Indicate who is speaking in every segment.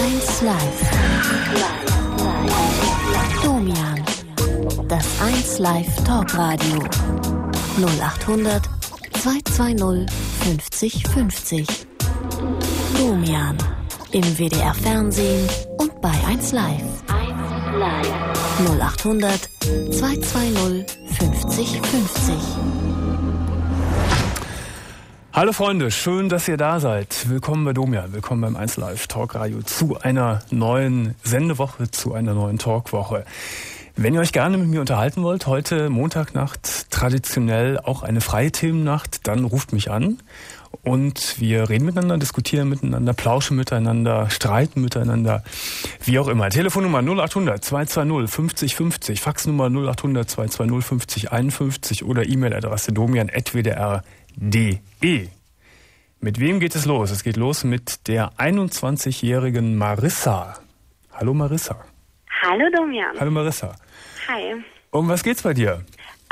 Speaker 1: 1 Live. Domian. Das 1 Live Talkradio. 0800 220 50 50. Domian. Im WDR Fernsehen und bei 1 Live. 0800 220 50 50.
Speaker 2: Hallo Freunde, schön, dass ihr da seid. Willkommen bei Domian, willkommen beim 1 Live Talkradio zu einer neuen Sendewoche, zu einer neuen Talkwoche. Wenn ihr euch gerne mit mir unterhalten wollt, heute Montagnacht traditionell auch eine freie Themennacht, dann ruft mich an und wir reden miteinander, diskutieren miteinander, plauschen miteinander, streiten miteinander, wie auch immer. Telefonnummer 0800 220 50 50, Faxnummer 0800 220 50 51 oder E-Mail-Adresse domian@wdr.de. Mit wem geht es los? Es geht los mit der 21-jährigen Marissa. Hallo Marissa.
Speaker 3: Hallo Domian.
Speaker 2: Hallo Marissa.
Speaker 3: Hi.
Speaker 2: Um was geht's bei dir?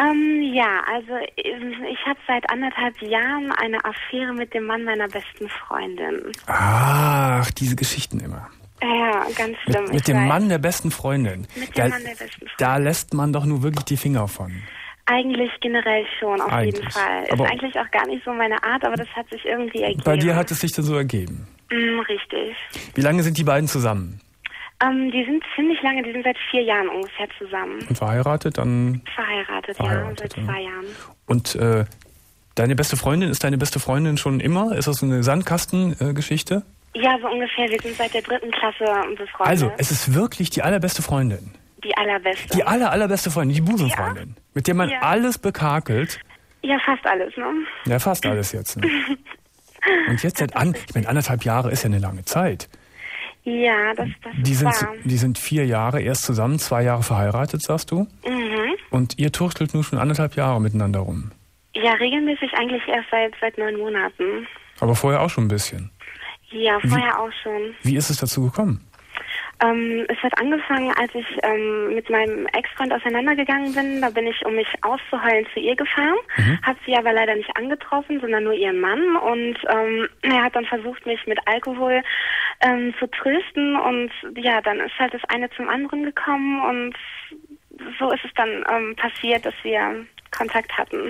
Speaker 3: Ja, also ich habe seit 1,5 Jahren eine Affäre mit dem Mann meiner besten Freundin.
Speaker 2: Ach, diese Geschichten immer.
Speaker 3: Ja, ganz schlimm.
Speaker 2: Mit dem Mann der besten Freundin.
Speaker 3: Mit dem Mann der besten Freundin.
Speaker 2: Da lässt man doch nur wirklich die Finger von.
Speaker 3: Eigentlich generell schon, auf jeden Fall. Ist
Speaker 2: Aber
Speaker 3: eigentlich auch gar nicht so meine Art, aber das hat sich irgendwie ergeben.
Speaker 2: Bei dir hat es sich dann so ergeben?
Speaker 3: Richtig.
Speaker 2: Wie lange sind die beiden zusammen?
Speaker 3: Die sind ziemlich lange, die sind seit 4 Jahren ungefähr zusammen.
Speaker 2: Und verheiratet dann?
Speaker 3: Verheiratet, seit 2 Jahren.
Speaker 2: Und deine beste Freundin, ist deine beste Freundin schon immer? Ist das so eine Sandkastengeschichte?
Speaker 3: Ja, so ungefähr. Wir sind seit der 3. Klasse befreundet.
Speaker 2: Also, es ist wirklich die allerbeste Freundin.
Speaker 3: Die allerbeste.
Speaker 2: Die allerbeste Freundin, die Busenfreundin. Ja? Mit der man alles bekakelt.
Speaker 3: Ja, fast alles, ne?
Speaker 2: Ja, fast alles jetzt. Ne? Und jetzt ich meine, 1,5 Jahre ist ja eine lange Zeit.
Speaker 3: Ja, das ist wahr.
Speaker 2: Die sind 4 Jahre erst zusammen, 2 Jahre verheiratet, sagst du?
Speaker 3: Mhm.
Speaker 2: Und ihr turchtelt nun schon 1,5 Jahre miteinander rum.
Speaker 3: Ja, regelmäßig eigentlich erst seit 9 Monaten.
Speaker 2: Aber vorher auch schon ein bisschen.
Speaker 3: Ja, vorher auch schon.
Speaker 2: Wie ist es dazu gekommen?
Speaker 3: Es hat angefangen, als ich mit meinem Ex-Freund auseinandergegangen bin. Da bin ich, um mich auszuheulen, zu ihr gefahren. Habe sie aber leider nicht angetroffen, sondern nur ihren Mann. Und er hat dann versucht, mich mit Alkohol zu trösten. Und ja, dann ist halt das eine zum anderen gekommen. Und so ist es dann passiert, dass wir Kontakt hatten.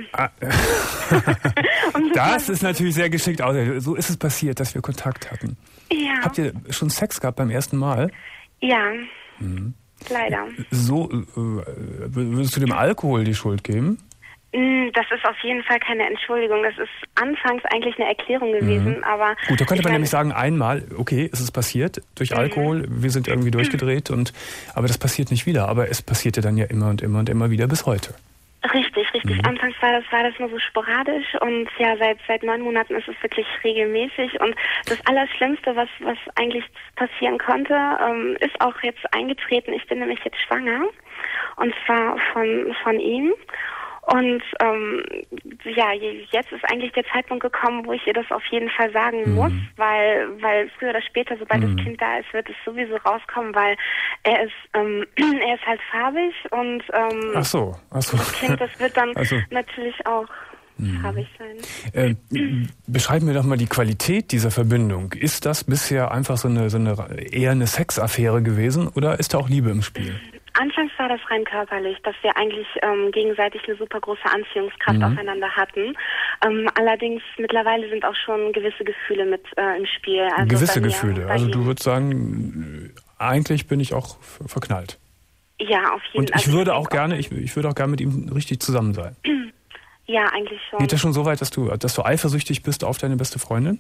Speaker 2: Das ist natürlich sehr geschickt aus. So ist es passiert, dass wir Kontakt hatten.
Speaker 3: Ja.
Speaker 2: Habt ihr schon Sex gehabt beim ersten Mal?
Speaker 3: Ja, leider.
Speaker 2: So, würdest du dem Alkohol die Schuld geben?
Speaker 3: Das ist auf jeden Fall keine Entschuldigung. Das ist anfangs eigentlich eine Erklärung gewesen, aber...
Speaker 2: Gut, da könnte man nämlich sagen, einmal, okay, es ist passiert durch Alkohol, wir sind irgendwie durchgedreht, aber das passiert nicht wieder. Aber es passierte dann ja immer und immer und immer wieder bis heute.
Speaker 3: Richtig. Anfangs war das nur so sporadisch und ja, seit 9 Monaten ist es wirklich regelmäßig und das Allerschlimmste, was eigentlich passieren konnte, ist auch jetzt eingetreten. Ich bin nämlich jetzt schwanger und zwar von ihm. Und ja, jetzt ist eigentlich der Zeitpunkt gekommen, wo ich ihr das auf jeden Fall sagen muss, weil früher oder später, sobald das Kind da ist, wird es sowieso rauskommen, weil er ist halt farbig und
Speaker 2: Ach so.
Speaker 3: das Kind, das wird dann natürlich auch farbig sein.
Speaker 2: Beschreib mir doch mal die Qualität dieser Verbindung. Ist das bisher einfach so eine eher eine Sexaffäre gewesen oder ist da auch Liebe im Spiel?
Speaker 3: Anfangs war das rein körperlich, dass wir eigentlich gegenseitig eine super große Anziehungskraft aufeinander hatten. Allerdings mittlerweile sind auch schon gewisse Gefühle mit im Spiel. Also
Speaker 2: gewisse Gefühle? Also du würdest sagen, eigentlich bin ich auch verknallt.
Speaker 3: Ja, auf jeden Fall.
Speaker 2: Und ich würde auch gerne mit ihm richtig zusammen sein.
Speaker 3: Ja, eigentlich schon.
Speaker 2: Geht das schon so weit, dass du eifersüchtig bist auf deine beste Freundin?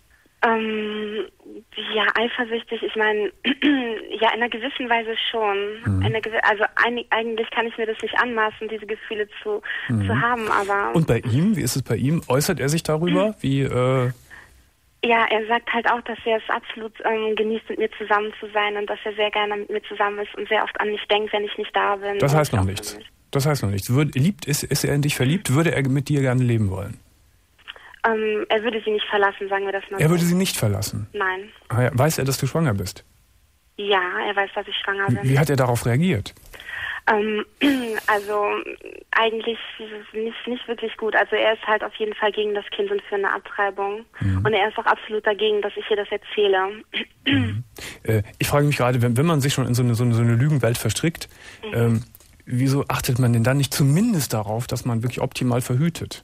Speaker 3: Ja, eifersüchtig, ich meine, ja, in einer gewissen Weise schon. Also eigentlich kann ich mir das nicht anmaßen, diese Gefühle zu haben, aber...
Speaker 2: Und bei ihm, wie ist es bei ihm? Äußert er sich darüber?
Speaker 3: Ja, er sagt halt auch, dass er es absolut genießt, mit mir zusammen zu sein und dass er sehr gerne mit mir zusammen ist und sehr oft an mich denkt, wenn ich nicht da bin.
Speaker 2: Das heißt noch nichts. Ist er in dich verliebt? Würde er mit dir gerne leben wollen?
Speaker 3: Er würde sie nicht verlassen, sagen wir das mal so.
Speaker 2: Er würde sie nicht verlassen?
Speaker 3: Nein.
Speaker 2: Weiß er, dass du schwanger bist?
Speaker 3: Ja, er weiß, dass ich schwanger bin.
Speaker 2: Wie hat er darauf reagiert?
Speaker 3: Also eigentlich nicht wirklich gut. Also er ist halt auf jeden Fall gegen das Kind und für eine Abtreibung. Und er ist auch absolut dagegen, dass ich ihr das erzähle.
Speaker 2: Ich frage mich gerade, wenn man sich schon in so eine Lügenwelt verstrickt, wieso achtet man denn dann nicht zumindest darauf, dass man wirklich optimal verhütet?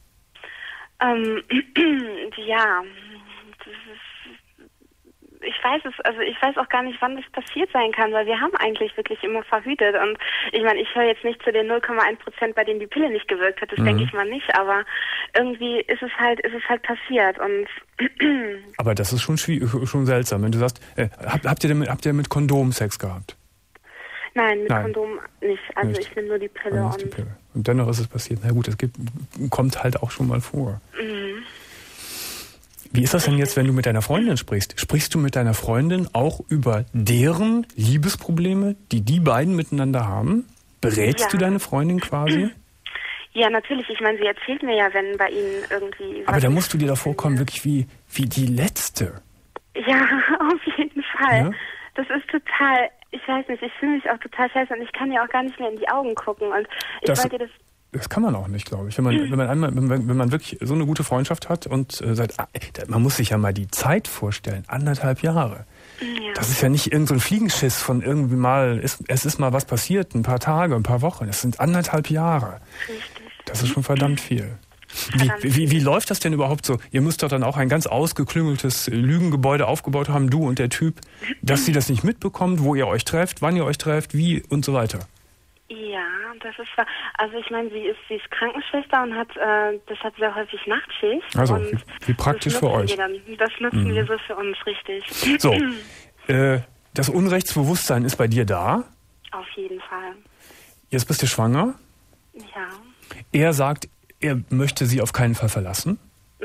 Speaker 3: Ja, ich weiß auch gar nicht, wann das passiert sein kann, weil wir haben eigentlich wirklich immer verhütet. Und ich meine, ich höre jetzt nicht zu den 0,1%, bei denen die Pille nicht gewirkt hat, das denke ich mal nicht, aber irgendwie ist es halt passiert. Und
Speaker 2: aber das ist schon seltsam, wenn du sagst, habt ihr mit Kondom Sex gehabt?
Speaker 3: Nein, mit Kondom nicht. Also nicht. Ich nehme nur die Pille.
Speaker 2: Und dennoch ist es passiert. Na gut, kommt halt auch schon mal vor. Wie ist das denn jetzt, wenn du mit deiner Freundin sprichst? Sprichst du mit deiner Freundin auch über deren Liebesprobleme, die beiden miteinander haben? Berätst du deine Freundin quasi?
Speaker 3: Ja, natürlich. Ich meine, sie erzählt mir ja, wenn bei ihnen irgendwie...
Speaker 2: Aber da musst du dir da vorkommen, wirklich wie die Letzte.
Speaker 3: Ja, auf jeden Fall.
Speaker 2: Ja?
Speaker 3: Das ist total... Ich weiß nicht, ich fühle mich auch total scheiße und ich kann ja auch gar nicht mehr in die Augen gucken. Und
Speaker 2: das kann man auch nicht, glaube ich. Wenn man wirklich so eine gute Freundschaft hat und man muss sich ja mal die Zeit vorstellen, 1,5 Jahre. Ja. Das ist ja nicht irgend so ein Fliegenschiss von irgendwie mal, es ist mal was passiert, ein paar Tage, ein paar Wochen. Das sind 1,5 Jahre.
Speaker 3: Richtig.
Speaker 2: Das ist schon verdammt viel. Wie läuft das denn überhaupt so? Ihr müsst doch dann auch ein ganz ausgeklüngeltes Lügengebäude aufgebaut haben, du und der Typ, dass sie das nicht mitbekommt, wo ihr euch trefft, wann ihr euch trefft, wie und so weiter.
Speaker 3: Ja, das ist wahr. Also ich meine, sie ist Krankenschwester und hat deshalb sehr häufig Nachtschicht.
Speaker 2: Also
Speaker 3: und
Speaker 2: wie praktisch für euch.
Speaker 3: Das nutzen wir so für uns, richtig.
Speaker 2: So, das Unrechtsbewusstsein ist bei dir da?
Speaker 3: Auf jeden Fall.
Speaker 2: Jetzt bist du schwanger?
Speaker 3: Ja.
Speaker 2: Er sagt, er möchte sie auf keinen Fall verlassen.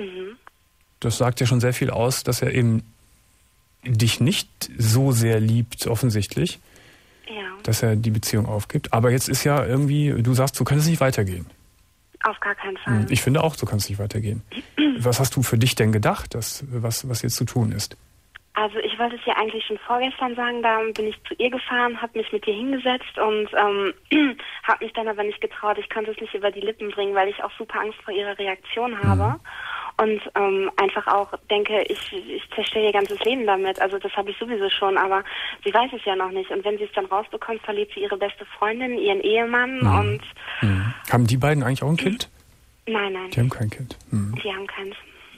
Speaker 2: Das sagt ja schon sehr viel aus, dass er eben dich nicht so sehr liebt, offensichtlich.
Speaker 3: Ja.
Speaker 2: Dass er die Beziehung aufgibt. Aber jetzt ist ja irgendwie, du sagst, so kann es nicht weitergehen.
Speaker 3: Auf gar keinen Fall.
Speaker 2: Ich finde auch, so kann es nicht weitergehen. Was hast du für dich denn gedacht, was jetzt zu tun ist?
Speaker 3: Also ich wollte es ja eigentlich schon vorgestern sagen, da bin ich zu ihr gefahren, habe mich mit ihr hingesetzt und habe mich dann aber nicht getraut. Ich konnte es nicht über die Lippen bringen, weil ich auch super Angst vor ihrer Reaktion habe. Und einfach auch denke, ich zerstöre ihr ganzes Leben damit. Also das habe ich sowieso schon, aber sie weiß es ja noch nicht. Und wenn sie es dann rausbekommt, verliert sie ihre beste Freundin, ihren Ehemann und...
Speaker 2: Haben die beiden eigentlich auch ein Kind?
Speaker 3: Nein.
Speaker 2: Die haben kein Kind?
Speaker 3: Die haben keins.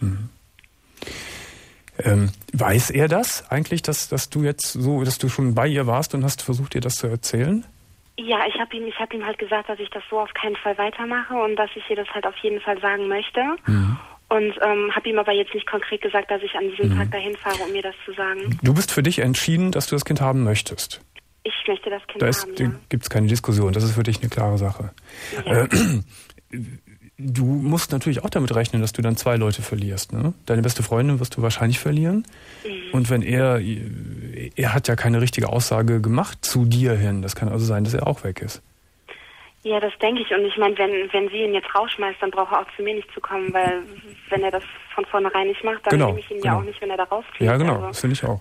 Speaker 2: Weiß er das eigentlich, dass du schon bei ihr warst und hast versucht, ihr das zu erzählen?
Speaker 3: Ja, ich hab ihm halt gesagt, dass ich das so auf keinen Fall weitermache und dass ich ihr das halt auf jeden Fall sagen möchte. Und habe ihm aber jetzt nicht konkret gesagt, dass ich an diesem Tag dahin fahre, um mir das zu sagen.
Speaker 2: Du bist für dich entschieden, dass du das Kind haben möchtest?
Speaker 3: Ich möchte das Kind haben,
Speaker 2: Da gibt es keine Diskussion, das ist für dich eine klare Sache.
Speaker 3: Ja.
Speaker 2: Du musst natürlich auch damit rechnen, dass du dann 2 Leute verlierst. Ne? Deine beste Freundin wirst du wahrscheinlich verlieren. Und wenn er hat ja keine richtige Aussage gemacht zu dir hin. Das kann also sein, dass er auch weg ist.
Speaker 3: Ja, das denke ich. Und ich meine, wenn sie ihn jetzt rausschmeißt, dann braucht er auch zu mir nicht zu kommen, weil wenn er das von vornherein nicht macht, dann nehme ich ihn ja auch nicht, wenn er da rausfliegt.
Speaker 2: Ja, genau, das finde ich auch.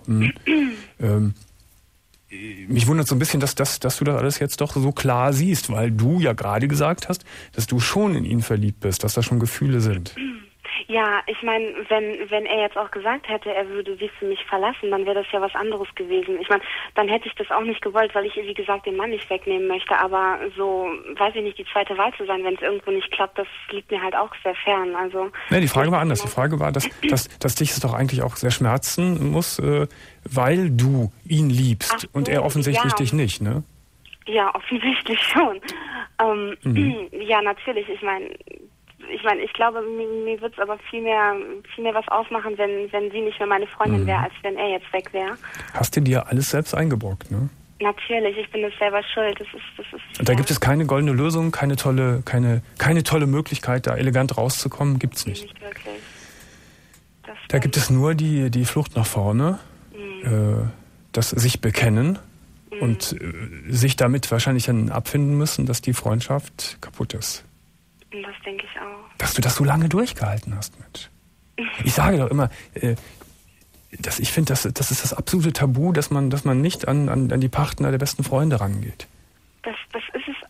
Speaker 2: Mich wundert so ein bisschen, dass du das alles jetzt doch so klar siehst, weil du ja gerade gesagt hast, dass du schon in ihn verliebt bist, dass da schon Gefühle sind.
Speaker 3: Ja, ich meine, wenn er jetzt auch gesagt hätte, er würde sie für mich verlassen, dann wäre das ja was anderes gewesen. Ich meine, dann hätte ich das auch nicht gewollt, weil ich, wie gesagt, den Mann nicht wegnehmen möchte. Aber so, weiß ich nicht, die zweite Wahl zu sein, wenn es irgendwo nicht klappt, das liegt mir halt auch sehr fern. Also
Speaker 2: nee, die Frage war anders. Die Frage war, dass dich es doch eigentlich auch sehr schmerzen muss, weil du ihn liebst so, und er offensichtlich dich nicht, ne?
Speaker 3: Ja, offensichtlich schon. Ja, natürlich. Ich meine, ich glaube, mir wird es aber viel mehr was ausmachen, wenn sie nicht mehr meine Freundin wäre, als wenn er jetzt weg wäre.
Speaker 2: Hast du dir alles selbst eingebrockt, ne?
Speaker 3: Natürlich, ich bin das selber schuld. Das ist.
Speaker 2: Und da gibt es keine goldene Lösung, keine tolle Möglichkeit, da elegant rauszukommen, gibt's nicht.
Speaker 3: Nicht wirklich.
Speaker 2: Da gibt es nur die Flucht nach vorne, das sich bekennen und sich damit wahrscheinlich dann abfinden müssen, dass die Freundschaft kaputt ist.
Speaker 3: Das denke ich auch.
Speaker 2: Dass du das so lange durchgehalten hast, Mensch. Ich sage doch immer, ich finde, das ist das absolute Tabu, dass man nicht an die Partner der besten Freunde rangeht.
Speaker 3: Das ist es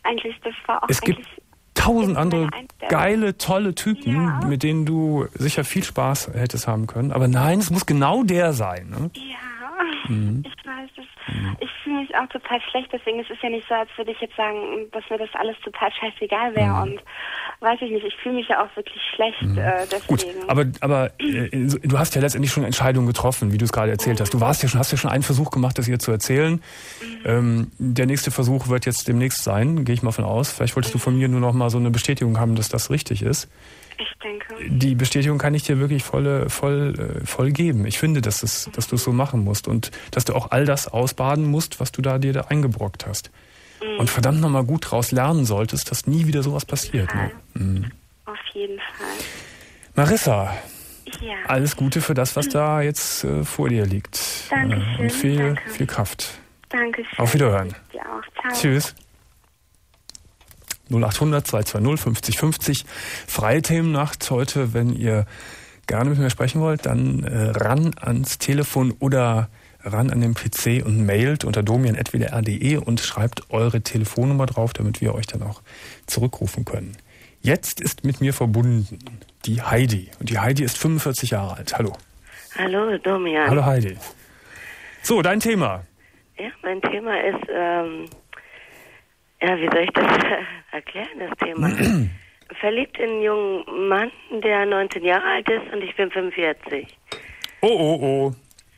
Speaker 3: das war auch
Speaker 2: es gibt 1000 andere geile, tolle Typen, mit denen du sicher viel Spaß hättest haben können. Aber nein, es muss genau der sein. Ne?
Speaker 3: Ja, ich weiß es. Ich fühle mich auch total schlecht, deswegen ist es ja nicht so, als würde ich jetzt sagen, dass mir das alles total scheißegal wäre. Und weiß ich nicht, ich fühle mich ja auch wirklich schlecht deswegen.
Speaker 2: Gut, aber du hast ja letztendlich schon eine Entscheidung getroffen, wie du es gerade erzählt hast. Du hast ja schon einen Versuch gemacht, das ihr zu erzählen. Der nächste Versuch wird jetzt demnächst sein, gehe ich mal von aus. Vielleicht wolltest du von mir nur noch mal so eine Bestätigung haben, dass das richtig ist.
Speaker 3: Ich denke.
Speaker 2: Die Bestätigung kann ich dir wirklich voll geben. Ich finde, dass du es so machen musst und dass du auch all das ausbaden musst, was du dir da eingebrockt hast. Und verdammt nochmal gut draus lernen solltest, dass nie wieder sowas passiert. Ne?
Speaker 3: Auf jeden Fall.
Speaker 2: Marissa,
Speaker 3: ja.
Speaker 2: Alles Gute für das, was da jetzt vor dir liegt.
Speaker 3: Dankeschön.
Speaker 2: Und viel Kraft.
Speaker 3: Dankeschön.
Speaker 2: Auf Wiederhören.
Speaker 3: Dir auch. Ciao.
Speaker 2: Tschüss. 0800 220 50 50. Freie Themennacht heute. Wenn ihr gerne mit mir sprechen wollt, dann ran ans Telefon oder ran an den PC und mailt unter domian@wdr.de und schreibt eure Telefonnummer drauf, damit wir euch dann auch zurückrufen können. Jetzt ist mit mir verbunden die Heidi. Und die Heidi ist 45 Jahre alt. Hallo.
Speaker 4: Hallo, Domian.
Speaker 2: Hallo Heidi. So, dein Thema.
Speaker 4: Ja, mein Thema ist, wie soll ich das erklären, das Thema? Verliebt in einen jungen Mann, der 19 Jahre alt ist und ich bin 45.
Speaker 2: Oh.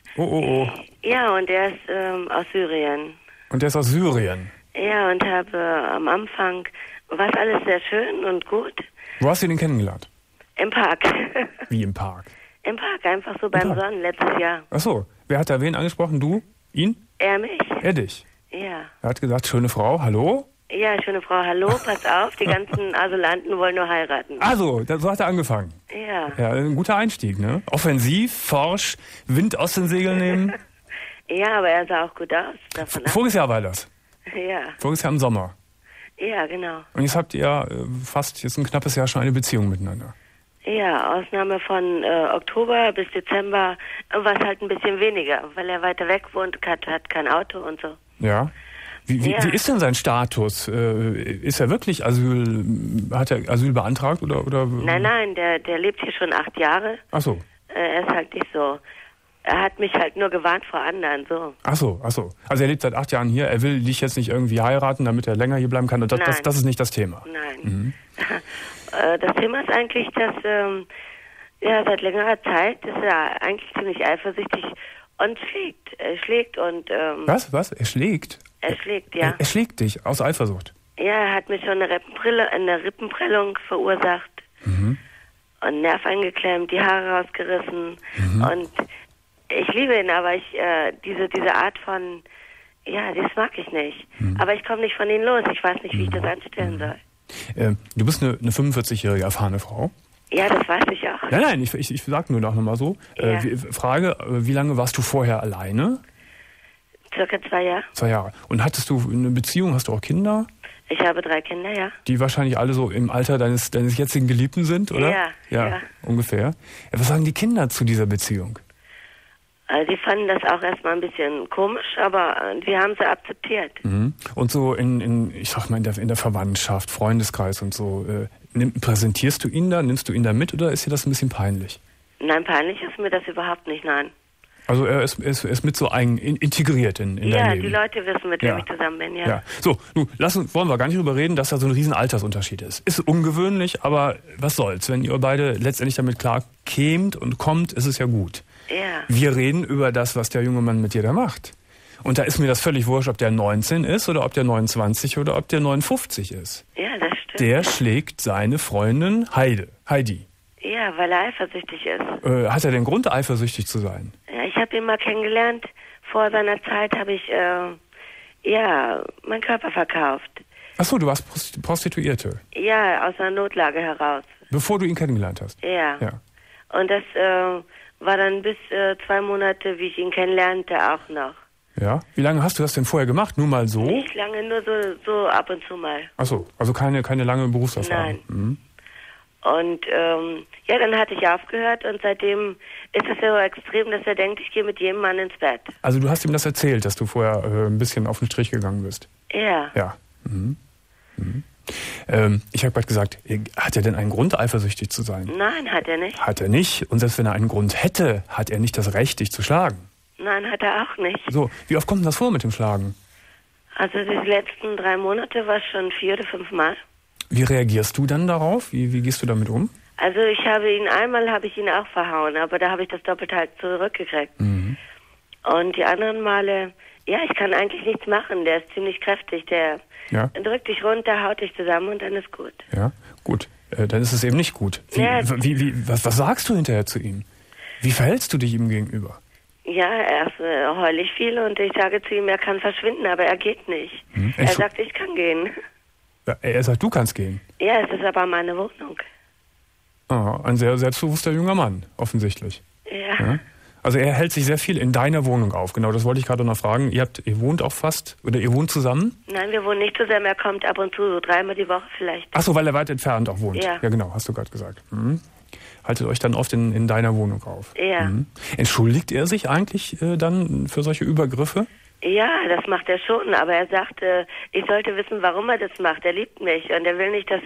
Speaker 4: Ja, und er ist aus Syrien.
Speaker 2: Und der ist aus Syrien?
Speaker 4: Ja, und habe am Anfang, war es alles sehr schön und gut.
Speaker 2: Wo hast du den kennengelernt?
Speaker 4: Im Park.
Speaker 2: Wie im Park?
Speaker 4: Im Park, einfach so beim Sonnen letztes Jahr.
Speaker 2: Ach so, wer hat da wen angesprochen? Du? Ihn?
Speaker 4: Er mich.
Speaker 2: Er dich?
Speaker 4: Ja.
Speaker 2: Er hat gesagt, schöne Frau, hallo?
Speaker 4: Ja, schöne Frau, hallo, pass auf, die ganzen Asylanten wollen nur heiraten.
Speaker 2: Also, so hat er angefangen.
Speaker 4: Ja.
Speaker 2: Ja, ein guter Einstieg, ne? Offensiv, forsch, Wind aus den Segeln nehmen.
Speaker 4: Ja, aber er sah auch gut aus.
Speaker 2: Voriges Jahr war das.
Speaker 4: Ja.
Speaker 2: Voriges Jahr im Sommer.
Speaker 4: Ja, genau.
Speaker 2: Und jetzt habt ihr fast jetzt ein knappes Jahr schon eine Beziehung miteinander.
Speaker 4: Ja, Ausnahme von Oktober bis Dezember war es halt ein bisschen weniger, weil er weiter weg wohnt, hat kein Auto und so.
Speaker 2: Ja. Wie ist denn sein Status? Ist er wirklich hat er Asyl beantragt oder?
Speaker 4: Nein, der lebt hier schon 8 Jahre.
Speaker 2: Ach so.
Speaker 4: Er ist halt nicht so. Er hat mich halt nur gewarnt vor anderen, so.
Speaker 2: Ach so. Also er lebt seit 8 Jahren hier. Er will dich jetzt nicht irgendwie heiraten, damit er länger hier bleiben kann. Und das ist nicht das Thema.
Speaker 4: Nein. Das Thema ist eigentlich, dass seit längerer Zeit ist er eigentlich ziemlich eifersüchtig und schlägt. Er schlägt und...
Speaker 2: Was? Er schlägt?
Speaker 4: Er schlägt, ja.
Speaker 2: Er schlägt dich aus Eifersucht?
Speaker 4: Ja, er hat mir schon eine Rippenprellung verursacht und Nerv eingeklemmt, die Haare rausgerissen und ich liebe ihn, aber diese Art von, das mag ich nicht. Aber ich komme nicht von ihm los, ich weiß nicht, wie ich das anstellen soll.
Speaker 2: Du bist eine 45-jährige erfahrene Frau?
Speaker 4: Ja, das weiß ich auch.
Speaker 2: Nein, ich sag nur noch mal so.
Speaker 4: Ja.
Speaker 2: Frage, wie lange warst du vorher alleine?
Speaker 4: Circa 2 Jahre.
Speaker 2: 2 Jahre. Und hattest du eine Beziehung, hast du auch Kinder?
Speaker 4: Ich habe 3 Kinder, ja.
Speaker 2: Die wahrscheinlich alle so im Alter deines jetzigen Geliebten sind, oder?
Speaker 4: Ja.
Speaker 2: Ungefähr. Was sagen die Kinder zu dieser Beziehung?
Speaker 4: Die fanden das auch erstmal ein bisschen komisch, aber die haben sie akzeptiert.
Speaker 2: Und so ich sag mal, in der Verwandtschaft, Freundeskreis und so, präsentierst du ihn da, nimmst du ihn da mit oder ist dir das ein bisschen peinlich?
Speaker 4: Nein, peinlich ist mir das überhaupt nicht, nein.
Speaker 2: Also er ist mit so integriert in dein Leben.
Speaker 4: Ja, die Leute wissen, mit wem ich zusammen bin, ja.
Speaker 2: So, wollen wir gar nicht drüber reden, dass da so ein riesen Altersunterschied ist. Ist ungewöhnlich, aber was soll's? Wenn ihr beide letztendlich damit klar kämt und kommt, ist es ja gut.
Speaker 4: Ja.
Speaker 2: Wir reden über das, was der junge Mann mit dir da macht. Und da ist mir das völlig wurscht, ob der 19 ist oder ob der 29 oder ob der 59 ist.
Speaker 4: Ja, das stimmt.
Speaker 2: Der schlägt seine Freundin Heidi.
Speaker 4: Ja, weil er eifersüchtig ist.
Speaker 2: Hat er denn Grund, eifersüchtig zu sein?
Speaker 4: Ja, ich habe ihn mal kennengelernt. Vor seiner Zeit habe ich, meinen Körper verkauft.
Speaker 2: Ach so, du warst Prostituierte?
Speaker 4: Ja, aus einer Notlage heraus.
Speaker 2: Bevor du ihn kennengelernt hast?
Speaker 4: Ja. Und das war dann bis 2 Monate, wie ich ihn kennenlernte, auch noch.
Speaker 2: Ja? Wie lange hast du das denn vorher gemacht? Nur mal so?
Speaker 4: Nicht lange, nur so ab und zu mal.
Speaker 2: Ach so, also keine lange Berufserfahrung?
Speaker 4: Nein. Und dann hatte ich aufgehört und seitdem ist es so extrem, dass er denkt, ich gehe mit jedem Mann ins Bett.
Speaker 2: Also du hast ihm das erzählt, dass du vorher ein bisschen auf den Strich gegangen bist?
Speaker 4: Ja.
Speaker 2: Ja. Ich habe gerade gesagt, hat er denn einen Grund, eifersüchtig zu sein?
Speaker 4: Nein, hat er nicht.
Speaker 2: Hat er nicht. Und selbst wenn er einen Grund hätte, hat er nicht das Recht, dich zu schlagen.
Speaker 4: Nein, hat er auch nicht.
Speaker 2: So, wie oft kommt denn das vor mit dem Schlagen?
Speaker 4: Also die letzten 3 Monate war es schon 4 oder 5 Mal.
Speaker 2: Wie reagierst du dann darauf? Wie gehst du damit um?
Speaker 4: Also einmal habe ich ihn auch verhauen, aber da habe ich das doppelt halt zurückgekriegt.
Speaker 2: Mhm.
Speaker 4: Und die anderen Male, ja, ich kann eigentlich nichts machen. Der ist ziemlich kräftig. Der drückt dich runter, haut dich zusammen und dann ist gut.
Speaker 2: Ja, gut. Dann ist es eben nicht gut. Was sagst du hinterher zu ihm? Wie verhältst du dich ihm gegenüber?
Speaker 4: Ja, erst heul ich viel und ich sage zu ihm, er kann verschwinden, aber er geht nicht. Er sagt, ich kann gehen.
Speaker 2: Ja, er sagt, du kannst gehen?
Speaker 4: Ja, es ist aber meine Wohnung.
Speaker 2: Ah, ein sehr selbstbewusster junger Mann, offensichtlich.
Speaker 4: Ja.
Speaker 2: Also er hält sich sehr viel in deiner Wohnung auf. Genau, das wollte ich gerade noch fragen. Ihr wohnt auch fast, oder ihr wohnt zusammen?
Speaker 4: Nein, wir wohnen nicht zusammen. Er kommt ab und zu, so 3-mal die Woche vielleicht.
Speaker 2: Ach so, weil er weit entfernt auch wohnt.
Speaker 4: Ja,
Speaker 2: genau, hast du gerade gesagt. Haltet euch dann oft in deiner Wohnung auf.
Speaker 4: Ja.
Speaker 2: Entschuldigt er sich eigentlich dann für solche Übergriffe?
Speaker 4: Ja, das macht er schon, aber er sagt, ich sollte wissen, warum er das macht. Er liebt mich und er will nicht, dass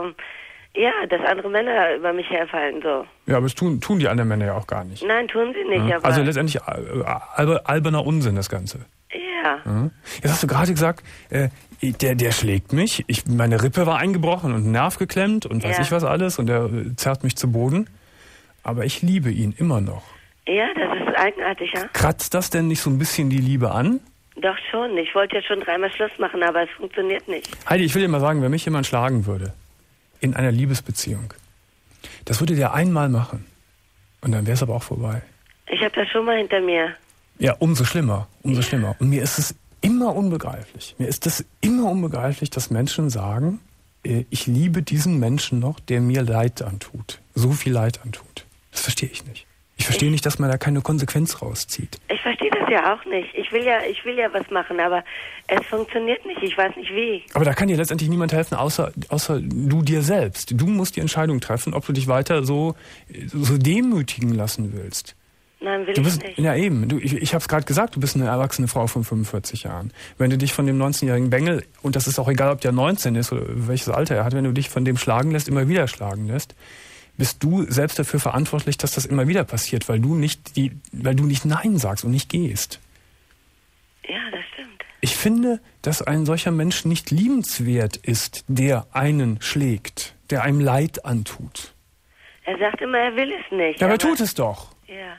Speaker 4: dass andere Männer über mich herfallen, so.
Speaker 2: Ja, aber das tun die anderen Männer ja auch gar nicht.
Speaker 4: Nein, tun sie nicht, aber...
Speaker 2: Also letztendlich alberner Unsinn, das Ganze.
Speaker 4: Ja.
Speaker 2: Jetzt hast du gerade gesagt, der schlägt mich, meine Rippe war eingebrochen und ein Nerv geklemmt und weiß ich was alles und der zerrt mich zu Boden. Aber ich liebe ihn immer noch.
Speaker 4: Ja, das ist eigenartig, ja.
Speaker 2: Kratzt das denn nicht so ein bisschen die Liebe an?
Speaker 4: Doch schon. Ich wollte ja schon 3-mal Schluss machen, aber es funktioniert nicht.
Speaker 2: Heidi, ich will dir mal sagen, wenn mich jemand schlagen würde, in einer Liebesbeziehung, das würde der einmal machen. Und dann wäre es aber auch vorbei.
Speaker 4: Ich habe das schon mal hinter mir.
Speaker 2: Ja, umso schlimmer, umso schlimmer. Und mir ist es immer unbegreiflich. Mir ist es immer unbegreiflich, dass Menschen sagen, ich liebe diesen Menschen noch, der mir Leid antut. So viel Leid antut. Das verstehe ich nicht. Ich verstehe nicht, dass man da keine Konsequenz rauszieht.
Speaker 4: Ich verstehe das ja auch nicht. Ich will ja was machen, aber es funktioniert nicht. Ich weiß nicht wie.
Speaker 2: Aber da kann dir letztendlich niemand helfen, außer du dir selbst. Du musst die Entscheidung treffen, ob du dich weiter so demütigen lassen willst.
Speaker 4: Nein, will ich nicht.
Speaker 2: Ja, eben. Ich habe es gerade gesagt, du bist eine erwachsene Frau von 45 Jahren. Wenn du dich von dem 19-jährigen Bengel, und das ist auch egal, ob der 19 ist oder welches Alter er hat, wenn du dich von dem schlagen lässt, immer wieder schlagen lässt, bist du selbst dafür verantwortlich, dass das immer wieder passiert, weil du nicht Nein sagst und nicht gehst.
Speaker 4: Ja, das stimmt.
Speaker 2: Ich finde, dass ein solcher Mensch nicht liebenswert ist, der einen schlägt, der einem Leid antut.
Speaker 4: Er sagt immer, er will es nicht.
Speaker 2: Ja, aber er tut es doch.
Speaker 4: Ja.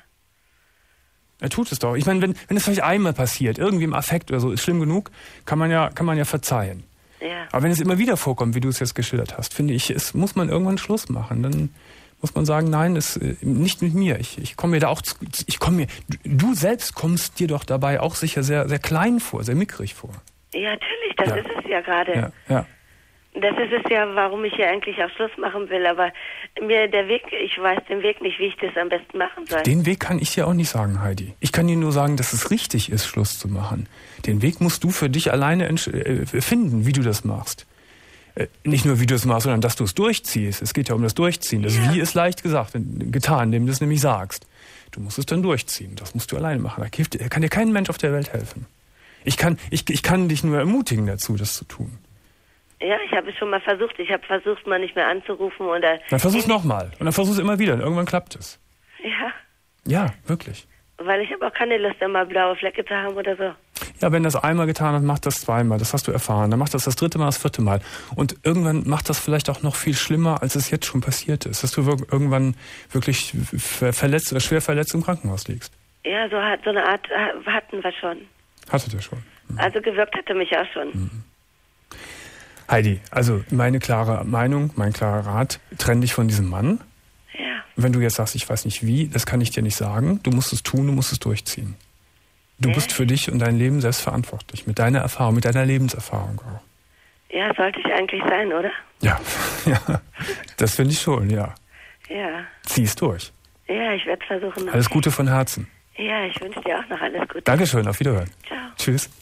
Speaker 2: Er tut es doch. Ich meine, wenn es vielleicht einmal passiert, irgendwie im Affekt oder so, ist schlimm genug, kann man ja verzeihen.
Speaker 4: Ja.
Speaker 2: Aber wenn es immer wieder vorkommt, wie du es jetzt geschildert hast, finde ich, muss man irgendwann Schluss machen. Dann muss man sagen, nein, nicht mit mir. Ich komme mir da auch, du selbst kommst dir doch dabei auch sicher sehr, sehr klein vor, sehr mickrig vor.
Speaker 4: Ja, natürlich, das ist es ja gerade.
Speaker 2: Ja.
Speaker 4: Das ist es ja, warum ich hier eigentlich auch Schluss machen will, aber ich weiß den Weg nicht, wie ich das am besten machen soll.
Speaker 2: Den Weg kann ich dir auch nicht sagen, Heidi. Ich kann dir nur sagen, dass es richtig ist, Schluss zu machen. Den Weg musst du für dich alleine finden, wie du das machst. Nicht nur, wie du es machst, sondern dass du es durchziehst. Es geht ja um das Durchziehen. Das Wie ist leicht getan, indem du es nämlich sagst. Du musst es dann durchziehen. Das musst du alleine machen. Da kann dir kein Mensch auf der Welt helfen. Ich kann dich nur ermutigen dazu, das zu tun.
Speaker 4: Ja, ich habe es schon mal versucht. Ich habe versucht, mal nicht mehr anzurufen. Dann
Speaker 2: versuch's nochmal. Und dann versuch's immer wieder. Und irgendwann klappt es.
Speaker 4: Ja.
Speaker 2: Ja, wirklich.
Speaker 4: Weil ich habe auch keine Lust, immer blaue Flecke zu haben oder so.
Speaker 2: Ja, wenn das einmal getan hat, macht das zweimal. Das hast du erfahren. Dann macht das 3. Mal, das 4. Mal. Und irgendwann macht das vielleicht auch noch viel schlimmer, als es jetzt schon passiert ist. Dass du irgendwann wirklich verletzt oder schwer verletzt im Krankenhaus liegst.
Speaker 4: Ja, so eine Art hatten wir schon.
Speaker 2: Hattet ihr schon? Mhm.
Speaker 4: Also gewirkt hatte mich auch schon.
Speaker 2: Mhm. Heidi, also meine klare Meinung, mein klarer Rat, trenn dich von diesem Mann.
Speaker 4: Ja.
Speaker 2: Wenn du jetzt sagst, ich weiß nicht wie, das kann ich dir nicht sagen. Du musst es tun, du musst es durchziehen. Du bist für dich und dein Leben selbst verantwortlich. Mit deiner Erfahrung, mit deiner Lebenserfahrung auch.
Speaker 4: Ja, sollte ich eigentlich sein, oder?
Speaker 2: Ja, das finde ich schon, ja.
Speaker 4: Ja.
Speaker 2: Zieh es durch.
Speaker 4: Ja, ich werde versuchen.
Speaker 2: Alles Gute von Herzen.
Speaker 4: Ja, ich wünsche dir auch noch alles Gute.
Speaker 2: Dankeschön, auf Wiederhören.
Speaker 4: Ciao.
Speaker 2: Tschüss.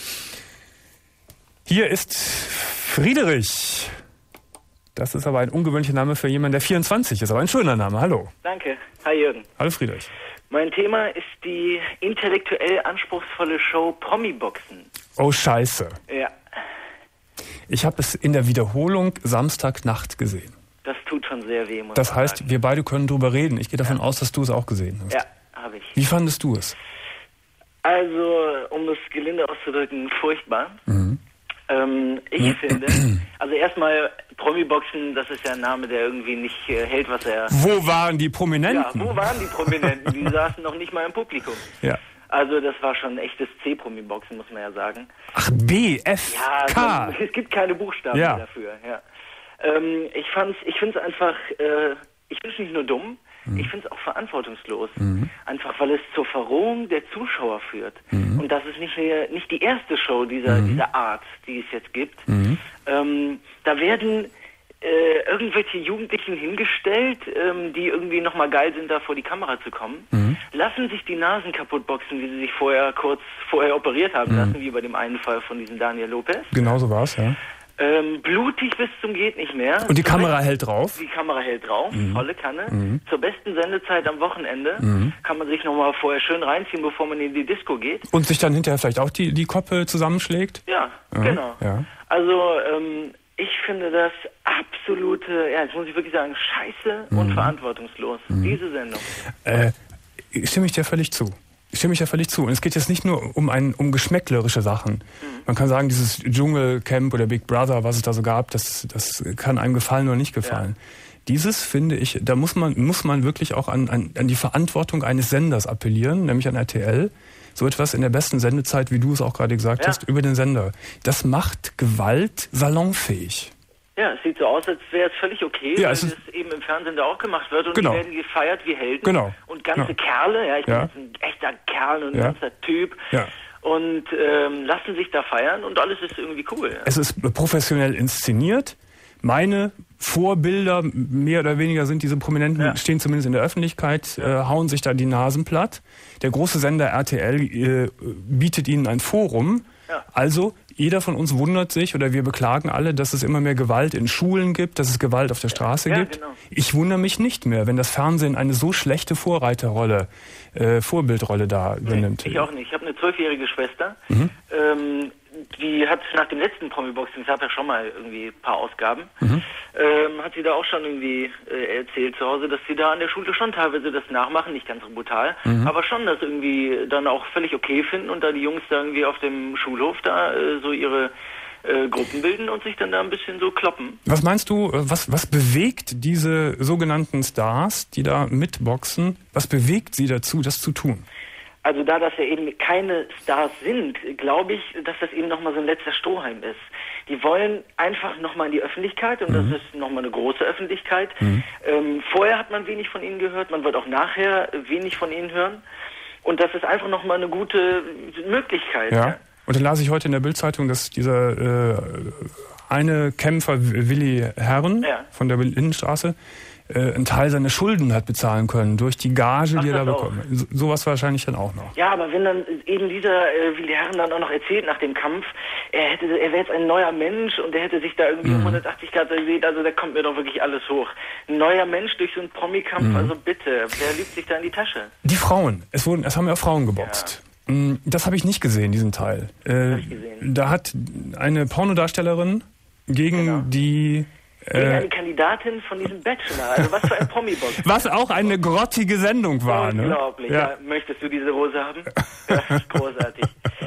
Speaker 2: Hier ist Friedrich. Das ist aber ein ungewöhnlicher Name für jemanden, der 24 ist, aber ein schöner Name. Hallo.
Speaker 5: Danke. Hi Jürgen.
Speaker 2: Hallo Friedrich.
Speaker 5: Mein Thema ist die intellektuell anspruchsvolle Show Promi-Boxen.
Speaker 2: Oh Scheiße.
Speaker 5: Ja.
Speaker 2: Ich habe es in der Wiederholung Samstagnacht gesehen.
Speaker 5: Das tut schon sehr weh, muss
Speaker 2: Das
Speaker 5: man
Speaker 2: heißt,
Speaker 5: sagen.
Speaker 2: wir beide können drüber reden. Ich gehe davon aus, dass du es auch gesehen hast.
Speaker 5: Ja, habe ich.
Speaker 2: Wie fandest du es?
Speaker 5: Also, um es gelinde auszudrücken, furchtbar. Ich finde, also erstmal Promi-Boxen, das ist ja ein Name, der irgendwie nicht hält, was er...
Speaker 2: Wo waren die
Speaker 5: Ja,
Speaker 2: Prominenten?
Speaker 5: wo waren die Prominenten? Die saßen noch nicht mal im Publikum.
Speaker 2: Ja.
Speaker 5: Also das war schon echtes C-Promi-Boxen, muss man ja sagen.
Speaker 2: Ach, B, F,
Speaker 5: Ja,
Speaker 2: K.
Speaker 5: es gibt keine Buchstaben
Speaker 2: Ja.
Speaker 5: dafür. Ja. Ich finde es einfach, ich finde es nicht nur dumm, ich finde es auch verantwortungslos. Einfach, weil es zur Verrohung der Zuschauer führt. Und das ist nicht die erste Show dieser Art, die es jetzt gibt. Da werden irgendwelche Jugendlichen hingestellt, die irgendwie nochmal geil sind, da vor die Kamera zu kommen, lassen sich die Nasen kaputtboxen, wie sie sich vorher operiert haben lassen, wie bei dem einen Fall von diesem Daniel Lopez.
Speaker 2: Genau so war es, ja.
Speaker 5: Blutig bis zum geht nicht mehr.
Speaker 2: Und die Kamera hält drauf?
Speaker 5: Die Kamera hält drauf, volle Kanne. Zur besten Sendezeit am Wochenende kann man sich nochmal vorher schön reinziehen, bevor man in die Disco geht.
Speaker 2: Und sich dann hinterher vielleicht auch die Koppe zusammenschlägt?
Speaker 5: Ja, genau.
Speaker 2: Ja.
Speaker 5: Also, ich finde das absolute, jetzt muss ich wirklich sagen, scheiße und verantwortungslos. Diese Sendung.
Speaker 2: Stimme ich dir völlig zu. Und es geht jetzt nicht nur um geschmäcklerische Sachen. Man kann sagen, dieses Dschungelcamp oder Big Brother, was es da so gab, das kann einem gefallen oder nicht gefallen. Ja. Dieses, finde ich, da muss man wirklich auch an die Verantwortung eines Senders appellieren, nämlich an RTL. So etwas in der besten Sendezeit, wie du es auch gerade gesagt hast, über den Sender. Das macht Gewalt salonfähig.
Speaker 5: Ja, es sieht so aus, als wäre es völlig okay, weil es eben im Fernsehen da auch gemacht wird und die werden gefeiert wie Helden.
Speaker 2: Genau.
Speaker 5: Und ganze Kerle, ich bin jetzt ein echter Kerl und ein ganzer Typ.
Speaker 2: Ja.
Speaker 5: Und lassen sich da feiern und alles ist irgendwie cool. Ja.
Speaker 2: Es ist professionell inszeniert. Meine Vorbilder, mehr oder weniger, sind diese Prominenten, stehen zumindest in der Öffentlichkeit, hauen sich da die Nasen platt. Der große Sender RTL bietet ihnen ein Forum. Ja. Also jeder von uns wundert sich, oder wir beklagen alle, dass es immer mehr Gewalt in Schulen gibt, dass es Gewalt auf der Straße gibt. Genau. Ich wundere mich nicht mehr, wenn das Fernsehen eine so schlechte Vorreiterrolle, Vorbildrolle da übernimmt.
Speaker 5: Ich auch nicht. Ich habe eine 12-jährige Schwester. Die hat nach dem letzten Promi-Boxing, ich habe ja schon mal irgendwie ein paar Ausgaben, hat sie da auch schon irgendwie erzählt zu Hause, dass sie da an der Schule schon teilweise das nachmachen, nicht ganz so brutal, aber schon das irgendwie dann auch völlig okay finden und da die Jungs da irgendwie auf dem Schulhof da so ihre Gruppen bilden und sich dann da ein bisschen so kloppen.
Speaker 2: Was meinst du, was bewegt diese sogenannten Stars, die da mitboxen, was bewegt sie dazu, das zu tun?
Speaker 5: Also da das ja eben keine Stars sind, glaube ich, dass das eben nochmal so ein letzter Strohhalm ist. Die wollen einfach nochmal in die Öffentlichkeit und das ist nochmal eine große Öffentlichkeit. Vorher hat man wenig von ihnen gehört, man wird auch nachher wenig von ihnen hören. Und das ist einfach nochmal eine gute Möglichkeit.
Speaker 2: Ja. Und dann las ich heute in der Bild-Zeitung, dass dieser eine Kämpfer, Willi Herren von der Lindenstraße, einen Teil seiner Schulden hat bezahlen können durch die Gage, die er da bekommen hat. Sowas wahrscheinlich dann auch noch.
Speaker 5: Ja, aber wenn dann eben dieser Willi Herren dann auch noch erzählt nach dem Kampf, er wäre jetzt ein neuer Mensch und er hätte sich da irgendwie 180 Grad gesehen, also da kommt mir doch wirklich alles hoch. Ein neuer Mensch durch so einen Promi-Kampf, also bitte, wer lügt sich da in die Tasche?
Speaker 2: Die Frauen, es haben ja Frauen geboxt. Ja. Das habe ich nicht gesehen, diesen Teil. Da hat eine Pornodarstellerin gegen die...
Speaker 5: eine Kandidatin von diesem Bachelor, also was für ein Promi-Box.
Speaker 2: Was auch eine grottige Sendung war.
Speaker 5: Unglaublich, ja. Möchtest du diese Hose haben? Das ist großartig.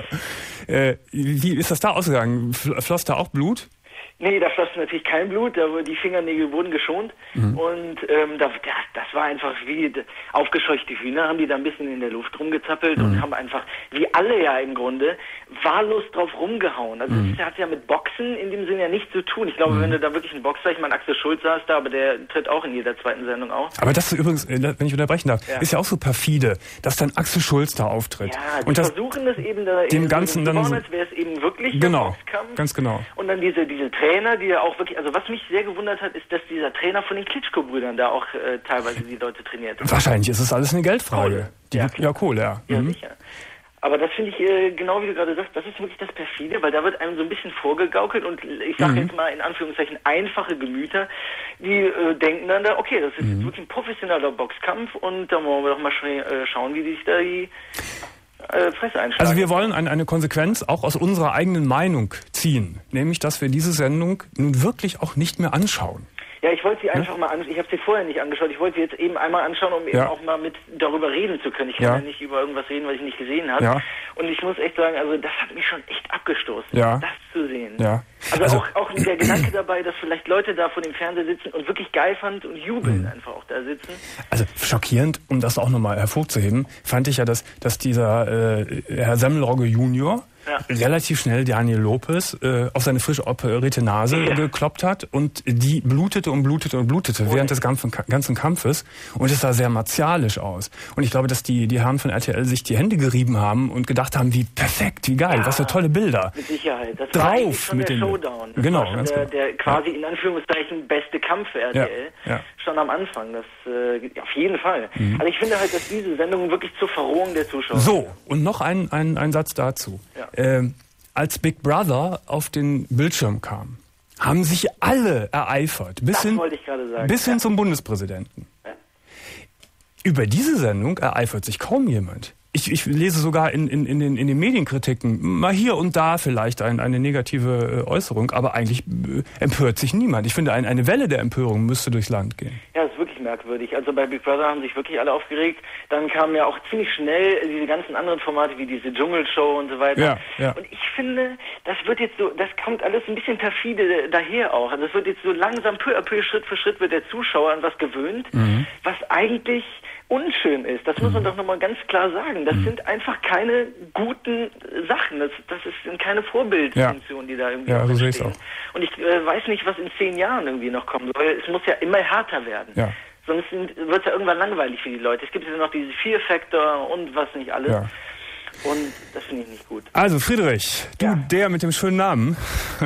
Speaker 2: Wie ist das da ausgegangen? Floss da auch Blut?
Speaker 5: Nee, da floss natürlich kein Blut, die Fingernägel wurden geschont und das war einfach wie aufgescheuchte Hühner, haben die da ein bisschen in der Luft rumgezappelt und haben einfach, wie alle ja im Grunde, wahllos drauf rumgehauen. Also das hat ja mit Boxen in dem Sinne ja nichts zu tun. Ich glaube, wenn du da wirklich einen Boxer, ich meine Axel Schulz saß da, aber der tritt auch in jeder zweiten Sendung auf.
Speaker 2: Aber das übrigens, wenn ich unterbrechen darf, ist ja auch so perfide, dass dann Axel Schulz da auftritt.
Speaker 5: Ja, die
Speaker 2: und das
Speaker 5: versuchen das eben da
Speaker 2: dem Ganzen dann,
Speaker 5: als wäre es eben wirklich
Speaker 2: der
Speaker 5: Boxkampf.
Speaker 2: Ganz genau.
Speaker 5: Und dann diese Trainer, die ja auch wirklich, also was mich sehr gewundert hat, ist, dass dieser Trainer von den Klitschko-Brüdern da auch teilweise die Leute trainiert.
Speaker 2: Wahrscheinlich ist es alles eine Geldfrage. Kohle, ja.
Speaker 5: Ja, sicher. Aber das finde ich, genau wie du gerade sagst, das ist wirklich das Perfide, weil da wird einem so ein bisschen vorgegaukelt und ich sage jetzt mal in Anführungszeichen einfache Gemüter, die denken dann da, okay, das ist jetzt wirklich ein professioneller Boxkampf und da wollen wir doch mal schauen, wie sich da die Fresse einschlagen.
Speaker 2: Also wir wollen eine Konsequenz auch aus unserer eigenen Meinung ziehen. Nämlich, dass wir diese Sendung nun wirklich auch nicht mehr anschauen.
Speaker 5: Ja, ich wollte sie einfach mal anschauen. Ich habe sie vorher nicht angeschaut. Ich wollte sie jetzt eben einmal anschauen, um eben auch mal darüber reden zu können. Ich kann ja nicht über irgendwas reden, was ich nicht gesehen habe. Ja. Und ich muss echt sagen, also das hat mich schon echt abgestoßen, das zu sehen. Ja. Also auch der Gedanke dabei, dass vielleicht Leute da vor dem Fernseher sitzen und wirklich geil fanden und jubeln einfach auch da sitzen. Also schockierend, um das auch nochmal hervorzuheben, fand ich ja, dass dieser Herr Semmelrogge Junior relativ schnell Daniel Lopez auf seine frisch operierte Nase gekloppt hat und die blutete während des ganzen Kampfes und es sah sehr martialisch aus. Und ich glaube, dass die Herren von RTL sich die Hände gerieben haben und gedacht haben, wie perfekt, wie geil, was für tolle Bilder. Mit Sicherheit. Das
Speaker 2: drauf
Speaker 5: war schon mit der Showdown. Das
Speaker 2: genau,
Speaker 5: war schon der quasi in Anführungszeichen beste Kampf für RTL. Schon am Anfang. Das auf jeden Fall. Also ich finde halt, dass diese Sendung wirklich zur Verrohung der Zuschauer.
Speaker 2: So, und noch ein Satz dazu. Als Big Brother auf den Bildschirm kam, haben sich alle ereifert, bis hin zum Bundespräsidenten. Ja. Über diese Sendung ereifert sich kaum jemand. Ich lese sogar in den Medienkritiken mal hier und da vielleicht eine negative Äußerung, aber eigentlich empört sich niemand. Ich finde, eine Welle der Empörung müsste durchs Land gehen.
Speaker 5: Ja, das ist wirklich merkwürdig. Also bei Big Brother haben sich wirklich alle aufgeregt. Dann kamen ja auch ziemlich schnell diese ganzen anderen Formate wie diese Dschungelshow und so weiter. Ja. Und ich finde, das kommt alles ein bisschen perfide daher auch. Also es wird jetzt so langsam peu à peu, Schritt für Schritt wird der Zuschauer an was gewöhnt, was eigentlich unschön ist. Das muss man doch nochmal ganz klar sagen. Das sind einfach keine guten Sachen. Das sind keine Vorbildfunktionen, die da irgendwie
Speaker 2: so sehe ich's auch.
Speaker 5: Und ich weiß nicht, was in 10 Jahren irgendwie noch kommen soll. Es muss ja immer härter werden. Ja. Sonst wird es ja irgendwann langweilig für die Leute. Es gibt ja noch diese Fear Factor und was nicht alles. Ja. Und das finde ich nicht gut.
Speaker 2: Also Friedrich, der mit dem schönen Namen.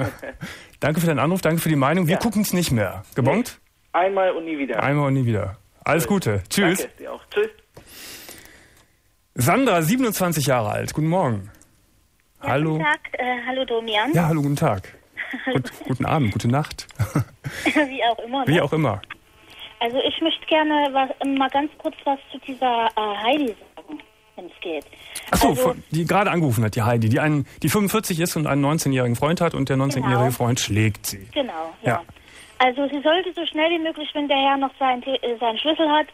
Speaker 2: Danke für deinen Anruf, danke für die Meinung. Wir gucken es nicht mehr. Gebongt?
Speaker 5: Nee. Einmal und nie wieder.
Speaker 2: Einmal und nie wieder. Alles Gute. Tschüss.
Speaker 5: Danke, dir auch. Tschüss.
Speaker 2: Sandra, 27 Jahre alt. Guten Morgen.
Speaker 6: Ja,
Speaker 2: hallo.
Speaker 6: Guten Tag. Hallo Domian.
Speaker 2: Ja, hallo, guten Tag. Guten Abend, gute Nacht.
Speaker 6: Wie auch immer.
Speaker 2: Wie auch immer.
Speaker 6: Also ich möchte gerne mal ganz kurz was zu dieser Heidi sagen, wenn es geht.
Speaker 2: Achso, also, die gerade angerufen hat, die Heidi, die 45 ist und einen 19-jährigen Freund hat und der 19-jährige Freund schlägt sie.
Speaker 6: Genau, ja. Also sie sollte so schnell wie möglich, wenn der Herr noch seinen Schlüssel hat,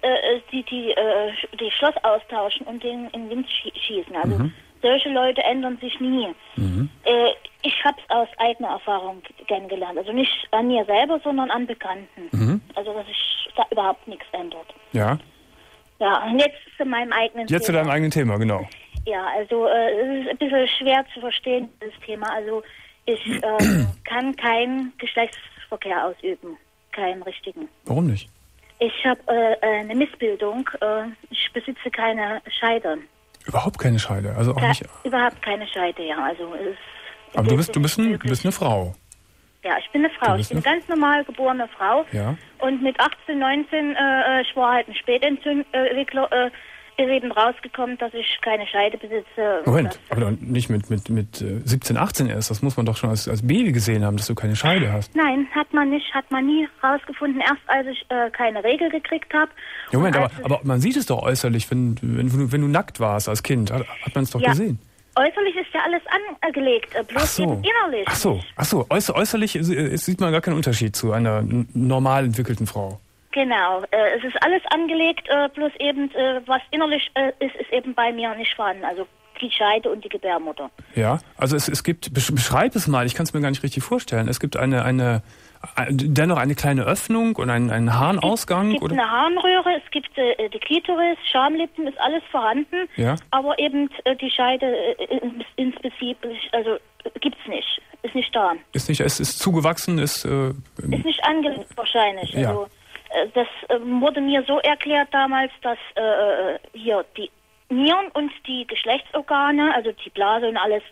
Speaker 6: die Schloss austauschen und den in den Wind schießen. Also solche Leute ändern sich nie. Ich habe es aus eigener Erfahrung kennengelernt. Also nicht an mir selber, sondern an Bekannten. Also dass sich da überhaupt nichts ändert.
Speaker 2: Ja.
Speaker 6: Ja, und jetzt zu meinem eigenen Thema.
Speaker 2: Jetzt zu deinem eigenen Thema, genau.
Speaker 6: Ja, also es ist ein bisschen schwer zu verstehen, das Thema. Also ich kann keinen Geschlechtsverkehr ausüben. Keinen richtigen.
Speaker 2: Warum nicht?
Speaker 6: Ich habe eine Missbildung. Ich besitze keine Scheide.
Speaker 2: Überhaupt keine Scheide? Also auch nicht...
Speaker 6: Überhaupt keine Scheide, ja. Also
Speaker 2: aber du bist eine Frau.
Speaker 6: Ja, ich bin eine Frau. Ich bin eine ganz normal geborene Frau.
Speaker 2: Ja.
Speaker 6: Und mit 18, 19, ich war halt ein Spätentwickler, ist eben rausgekommen, dass ich keine Scheide besitze.
Speaker 2: Moment, aber doch nicht mit 17, 18 erst. Das muss man doch schon als Baby gesehen haben, dass du keine Scheide hast.
Speaker 6: Nein, hat man nicht. Hat man nie rausgefunden. Erst als ich keine Regel gekriegt habe.
Speaker 2: Ja, Moment, aber man sieht es doch äußerlich, wenn du nackt warst als Kind. Hat man es doch gesehen.
Speaker 6: Äußerlich ist ja alles angelegt, bloß eben innerlich.
Speaker 2: Ach so. Äußerlich sieht man gar keinen Unterschied zu einer normal entwickelten Frau.
Speaker 6: Genau, es ist alles angelegt, bloß eben was innerlich ist eben bei mir nicht vorhanden. Also die Scheide und die Gebärmutter.
Speaker 2: Ja, also es gibt, beschreib es mal, ich kann es mir gar nicht richtig vorstellen. Es gibt dennoch eine kleine Öffnung und einen Harnausgang?
Speaker 6: Es gibt eine Harnröhre, es gibt die Klitoris, Schamlippen, ist alles vorhanden. Ja. Aber eben die Scheide insbesondere, also gibt's nicht. Ist nicht da.
Speaker 2: Es ist zugewachsen, ist
Speaker 6: nicht angelegt wahrscheinlich. Ja. Also, das wurde mir so erklärt damals, dass hier die Nieren und die Geschlechtsorgane, also die Blase und alles,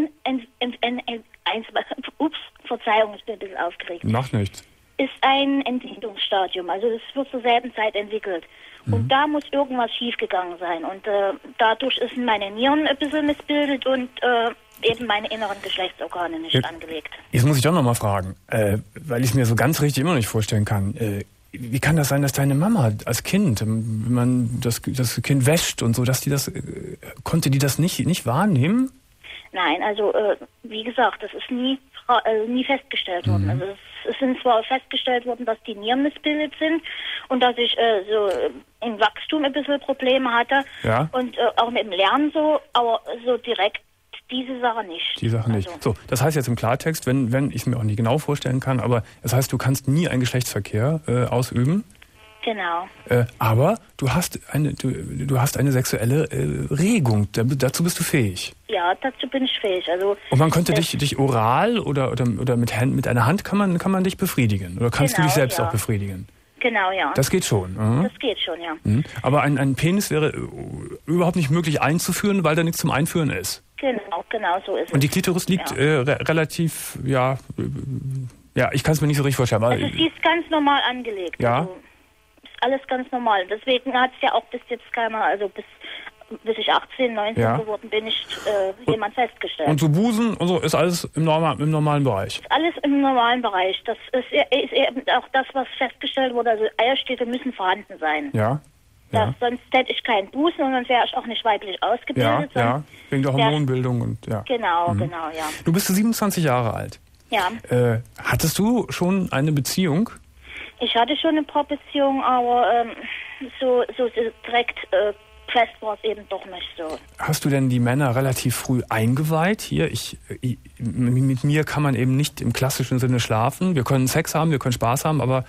Speaker 6: Verzeihung, ich bin ein bisschen aufgeregt.
Speaker 2: Macht nichts.
Speaker 6: Ist ein Entwicklungsstadium, also es wird zur selben Zeit entwickelt. Und da muss irgendwas schiefgegangen sein. Und dadurch sind meine Nieren ein bisschen missbildet und eben meine inneren Geschlechtsorgane nicht angelegt.
Speaker 2: Jetzt muss ich doch noch mal fragen, weil ich es mir so ganz richtig immer noch nicht vorstellen kann. wie kann das sein, dass deine Mama als Kind, wenn man das Kind wäscht und so, dass konnte die das nicht wahrnehmen?
Speaker 6: Nein, also wie gesagt, das ist nie festgestellt worden. Also es sind zwar festgestellt worden, dass die Nieren missbildet sind und dass ich so im Wachstum ein bisschen Probleme hatte und auch mit dem Lernen so, aber so direkt diese Sache nicht.
Speaker 2: Die Sache nicht. So, das heißt jetzt im Klartext, wenn ich es mir auch nicht genau vorstellen kann, aber das heißt, du kannst nie einen Geschlechtsverkehr ausüben.
Speaker 6: Genau.
Speaker 2: Aber du hast eine sexuelle Regung. Dazu bist du fähig.
Speaker 6: Ja, dazu bin ich fähig. Also
Speaker 2: und man könnte dich oral oder mit einer Hand kann man dich befriedigen oder kannst du dich selbst auch befriedigen?
Speaker 6: Genau, ja.
Speaker 2: Das geht schon.
Speaker 6: Das geht schon, ja.
Speaker 2: Aber ein Penis wäre überhaupt nicht möglich einzuführen, weil da nichts zum Einführen ist.
Speaker 6: Genau so ist es.
Speaker 2: Und die Klitoris liegt relativ, ich kann es mir nicht so richtig vorstellen.
Speaker 6: Also sie ist ganz normal angelegt.
Speaker 2: Ja.
Speaker 6: Also, ist alles ganz normal. Deswegen hat es ja auch bis jetzt keiner, also bis ich 18, 19 geworden bin, nicht jemand festgestellt.
Speaker 2: Und so Busen und so ist alles im normalen Bereich?
Speaker 6: Ist alles im normalen Bereich. Das ist eben auch das, was festgestellt wurde. Also Eierstücke müssen vorhanden sein.
Speaker 2: Ja.
Speaker 6: Sonst hätte ich keinen Busen und dann wäre ich auch nicht weiblich ausgebildet.
Speaker 2: Ja, wegen der Hormonbildung und ja.
Speaker 6: Genau, ja.
Speaker 2: Du bist 27 Jahre alt.
Speaker 6: Ja.
Speaker 2: Hattest du schon eine Beziehung?
Speaker 6: Ich hatte schon ein paar Beziehungen, aber so direkt fest war es eben doch nicht so.
Speaker 2: Hast du denn die Männer relativ früh eingeweiht? Hier, mit mir kann man eben nicht im klassischen Sinne schlafen. Wir können Sex haben, wir können Spaß haben, aber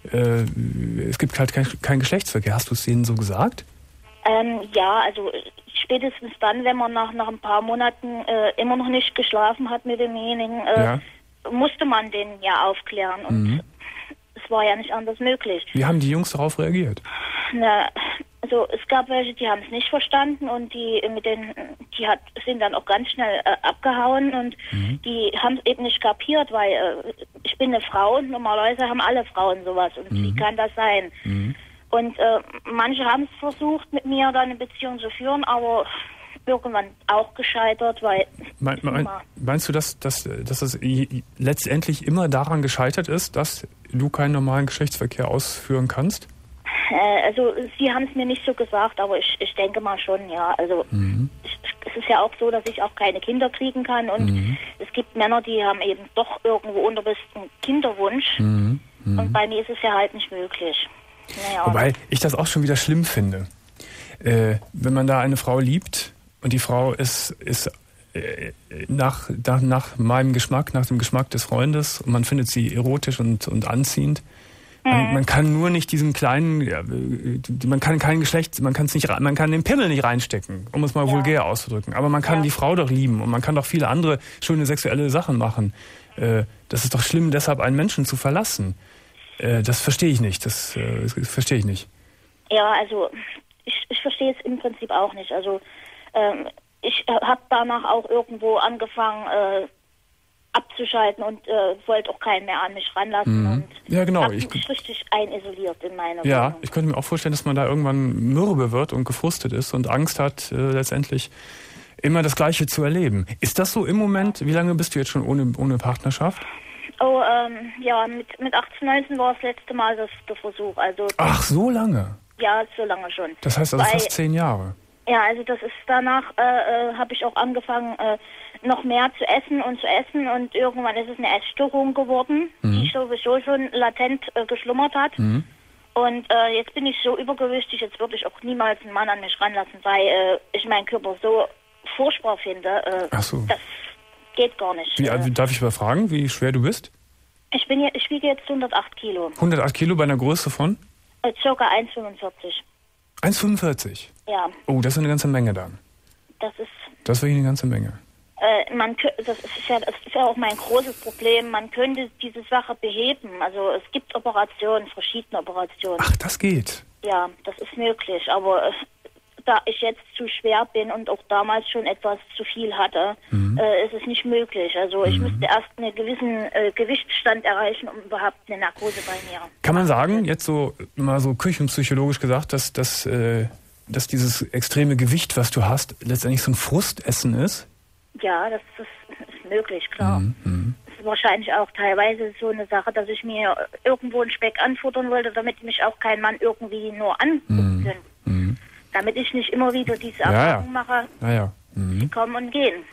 Speaker 2: es gibt halt kein Geschlechtsverkehr. Hast du es denen so gesagt?
Speaker 6: Ja, also spätestens dann, wenn man nach ein paar Monaten immer noch nicht geschlafen hat mit demjenigen, musste man den ja aufklären und es war ja nicht anders möglich.
Speaker 2: Wie haben die Jungs darauf reagiert?
Speaker 6: Also es gab welche, die haben es nicht verstanden und sind dann auch ganz schnell abgehauen und die haben es eben nicht kapiert, weil ich bin eine Frau und normalerweise haben alle Frauen sowas und wie kann das sein? Und manche haben es versucht, mit mir dann eine Beziehung zu führen, aber irgendwann auch gescheitert, weil...
Speaker 2: Meinst du, dass es letztendlich immer daran gescheitert ist, dass du keinen normalen Geschlechtsverkehr ausführen kannst?
Speaker 6: Also sie haben es mir nicht so gesagt, aber ich denke mal schon, ja. Also es ist ja auch so, dass ich auch keine Kinder kriegen kann und es gibt Männer, die haben eben doch irgendwo unterbewusst einen Kinderwunsch und bei mir ist es ja halt nicht möglich. Naja.
Speaker 2: Wobei ich das auch schon wieder schlimm finde. Wenn man da eine Frau liebt und die Frau ist nach meinem Geschmack, nach dem Geschmack des Freundes und man findet sie erotisch und anziehend, man kann nur nicht diesen kleinen, man kann kein Geschlecht, man kann den Pimmel nicht reinstecken, um es mal vulgär auszudrücken. Aber man kann die Frau doch lieben und man kann doch viele andere schöne sexuelle Sachen machen. Das ist doch schlimm, deshalb einen Menschen zu verlassen. Das verstehe ich nicht. Das verstehe ich nicht.
Speaker 6: Ja, also ich verstehe es im Prinzip auch nicht. Also ich habe danach auch irgendwo angefangen abzuschalten und wollte auch keinen mehr an mich ranlassen und habe mich richtig einisoliert in meine Wohnung.
Speaker 2: Ich könnte mir auch vorstellen, dass man da irgendwann mürbe wird und gefrustet ist und Angst hat, letztendlich immer das Gleiche zu erleben. Ist das so im Moment? Wie lange bist du jetzt schon ohne Partnerschaft?
Speaker 6: Oh, mit 18, 19 war das letzte Mal der Versuch. Also,
Speaker 2: ach, so lange?
Speaker 6: Ja, so lange schon.
Speaker 2: Das heißt also fast 10 Jahre?
Speaker 6: Ja, also das ist danach, habe ich auch angefangen, noch mehr zu essen und irgendwann ist es eine Essstörung geworden, die sowieso schon latent geschlummert hat. Und jetzt bin ich so übergewichtig, jetzt würde ich auch niemals einen Mann an mich ranlassen, weil ich meinen Körper so furchtbar finde.
Speaker 2: Ach so.
Speaker 6: Das geht gar nicht.
Speaker 2: Darf ich mal fragen, wie schwer du bist?
Speaker 6: Ich wiege jetzt 108 Kilo.
Speaker 2: 108 Kilo bei einer Größe von?
Speaker 6: Circa 1,45.
Speaker 2: 1,45?
Speaker 6: Ja.
Speaker 2: Oh, das ist eine ganze Menge dann. Das ist wirklich eine ganze Menge.
Speaker 6: Das ist ja auch mein großes Problem. Man könnte diese Sache beheben. Also es gibt Operationen, verschiedene Operationen.
Speaker 2: Ach, das geht?
Speaker 6: Ja, das ist möglich. Aber da ich jetzt zu schwer bin und auch damals schon etwas zu viel hatte, ist es nicht möglich. Also ich müsste erst einen gewissen Gewichtsstand erreichen, um überhaupt eine Narkose bei mir.
Speaker 2: Kann man sagen, jetzt so mal so küchenpsychologisch gesagt, dass dieses extreme Gewicht, was du hast, letztendlich so ein Frustessen ist?
Speaker 6: Ja, das ist möglich, klar. Das ist wahrscheinlich auch teilweise so eine Sache, dass ich mir irgendwo einen Speck anfuttern wollte, damit mich auch kein Mann irgendwie nur angucken kann. Damit ich nicht immer wieder diese Erfahrung mache, die kommen und gehen.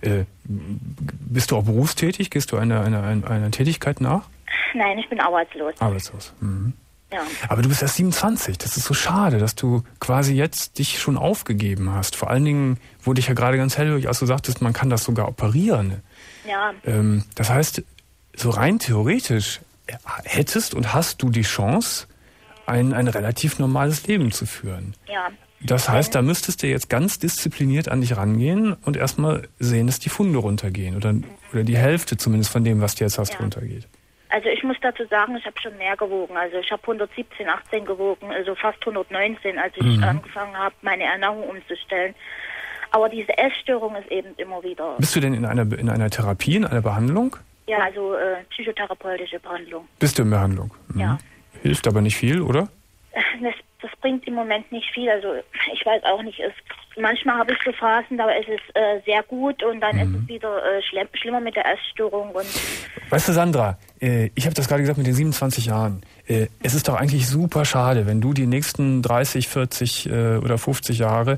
Speaker 2: Bist du auch berufstätig? Gehst du einer Tätigkeit nach?
Speaker 6: Nein, ich bin arbeitslos.
Speaker 2: Arbeitslos.
Speaker 6: Ja.
Speaker 2: Aber du bist erst 27. Das ist so schade, dass du quasi jetzt dich schon aufgegeben hast. Vor allen Dingen wurde ich ja gerade ganz hellhörig, als du sagtest, man kann das sogar operieren.
Speaker 6: Ja.
Speaker 2: Das heißt, so rein theoretisch hättest und hast du die Chance, ein relativ normales Leben zu führen.
Speaker 6: Ja.
Speaker 2: Das heißt, da müsstest du jetzt ganz diszipliniert an dich rangehen und erstmal sehen, dass die Funde runtergehen. Oder die Hälfte zumindest von dem, was du jetzt hast, runtergeht.
Speaker 6: Also ich muss dazu sagen, ich habe schon mehr gewogen. Also ich habe 117, 18 gewogen, also fast 119, als ich angefangen habe, meine Ernährung umzustellen. Aber diese Essstörung ist eben immer wieder...
Speaker 2: Bist du denn in einer Therapie, in einer Behandlung?
Speaker 6: Ja, also psychotherapeutische Behandlung.
Speaker 2: Bist du in Behandlung?
Speaker 6: Ja.
Speaker 2: Hilft aber nicht viel, oder?
Speaker 6: Das bringt im Moment nicht viel. Also ich weiß auch nicht. Manchmal habe ich so Phasen, da ist es sehr gut und dann ist es wieder schlimmer mit der Essstörung. Und
Speaker 2: weißt du, Sandra, ich habe das gerade gesagt mit den 27 Jahren. Es ist doch eigentlich super schade, wenn du die nächsten 30, 40 oder 50 Jahre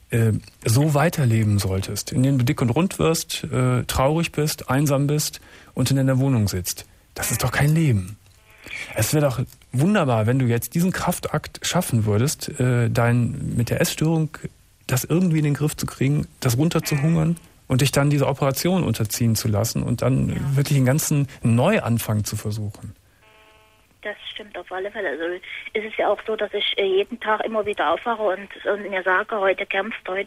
Speaker 2: so weiterleben solltest, in denen du dick und rund wirst, traurig bist, einsam bist und in deiner Wohnung sitzt. Das ist doch kein Leben. Es wäre doch wunderbar, wenn du jetzt diesen Kraftakt schaffen würdest, mit der Essstörung das irgendwie in den Griff zu kriegen, das runterzuhungern und dich dann dieser Operation unterziehen zu lassen und dann wirklich einen ganzen Neuanfang zu versuchen.
Speaker 6: Das stimmt auf alle Fälle. Also ist es ja auch so, dass ich jeden Tag immer wieder aufwache und mir sage, heute kämpfst du.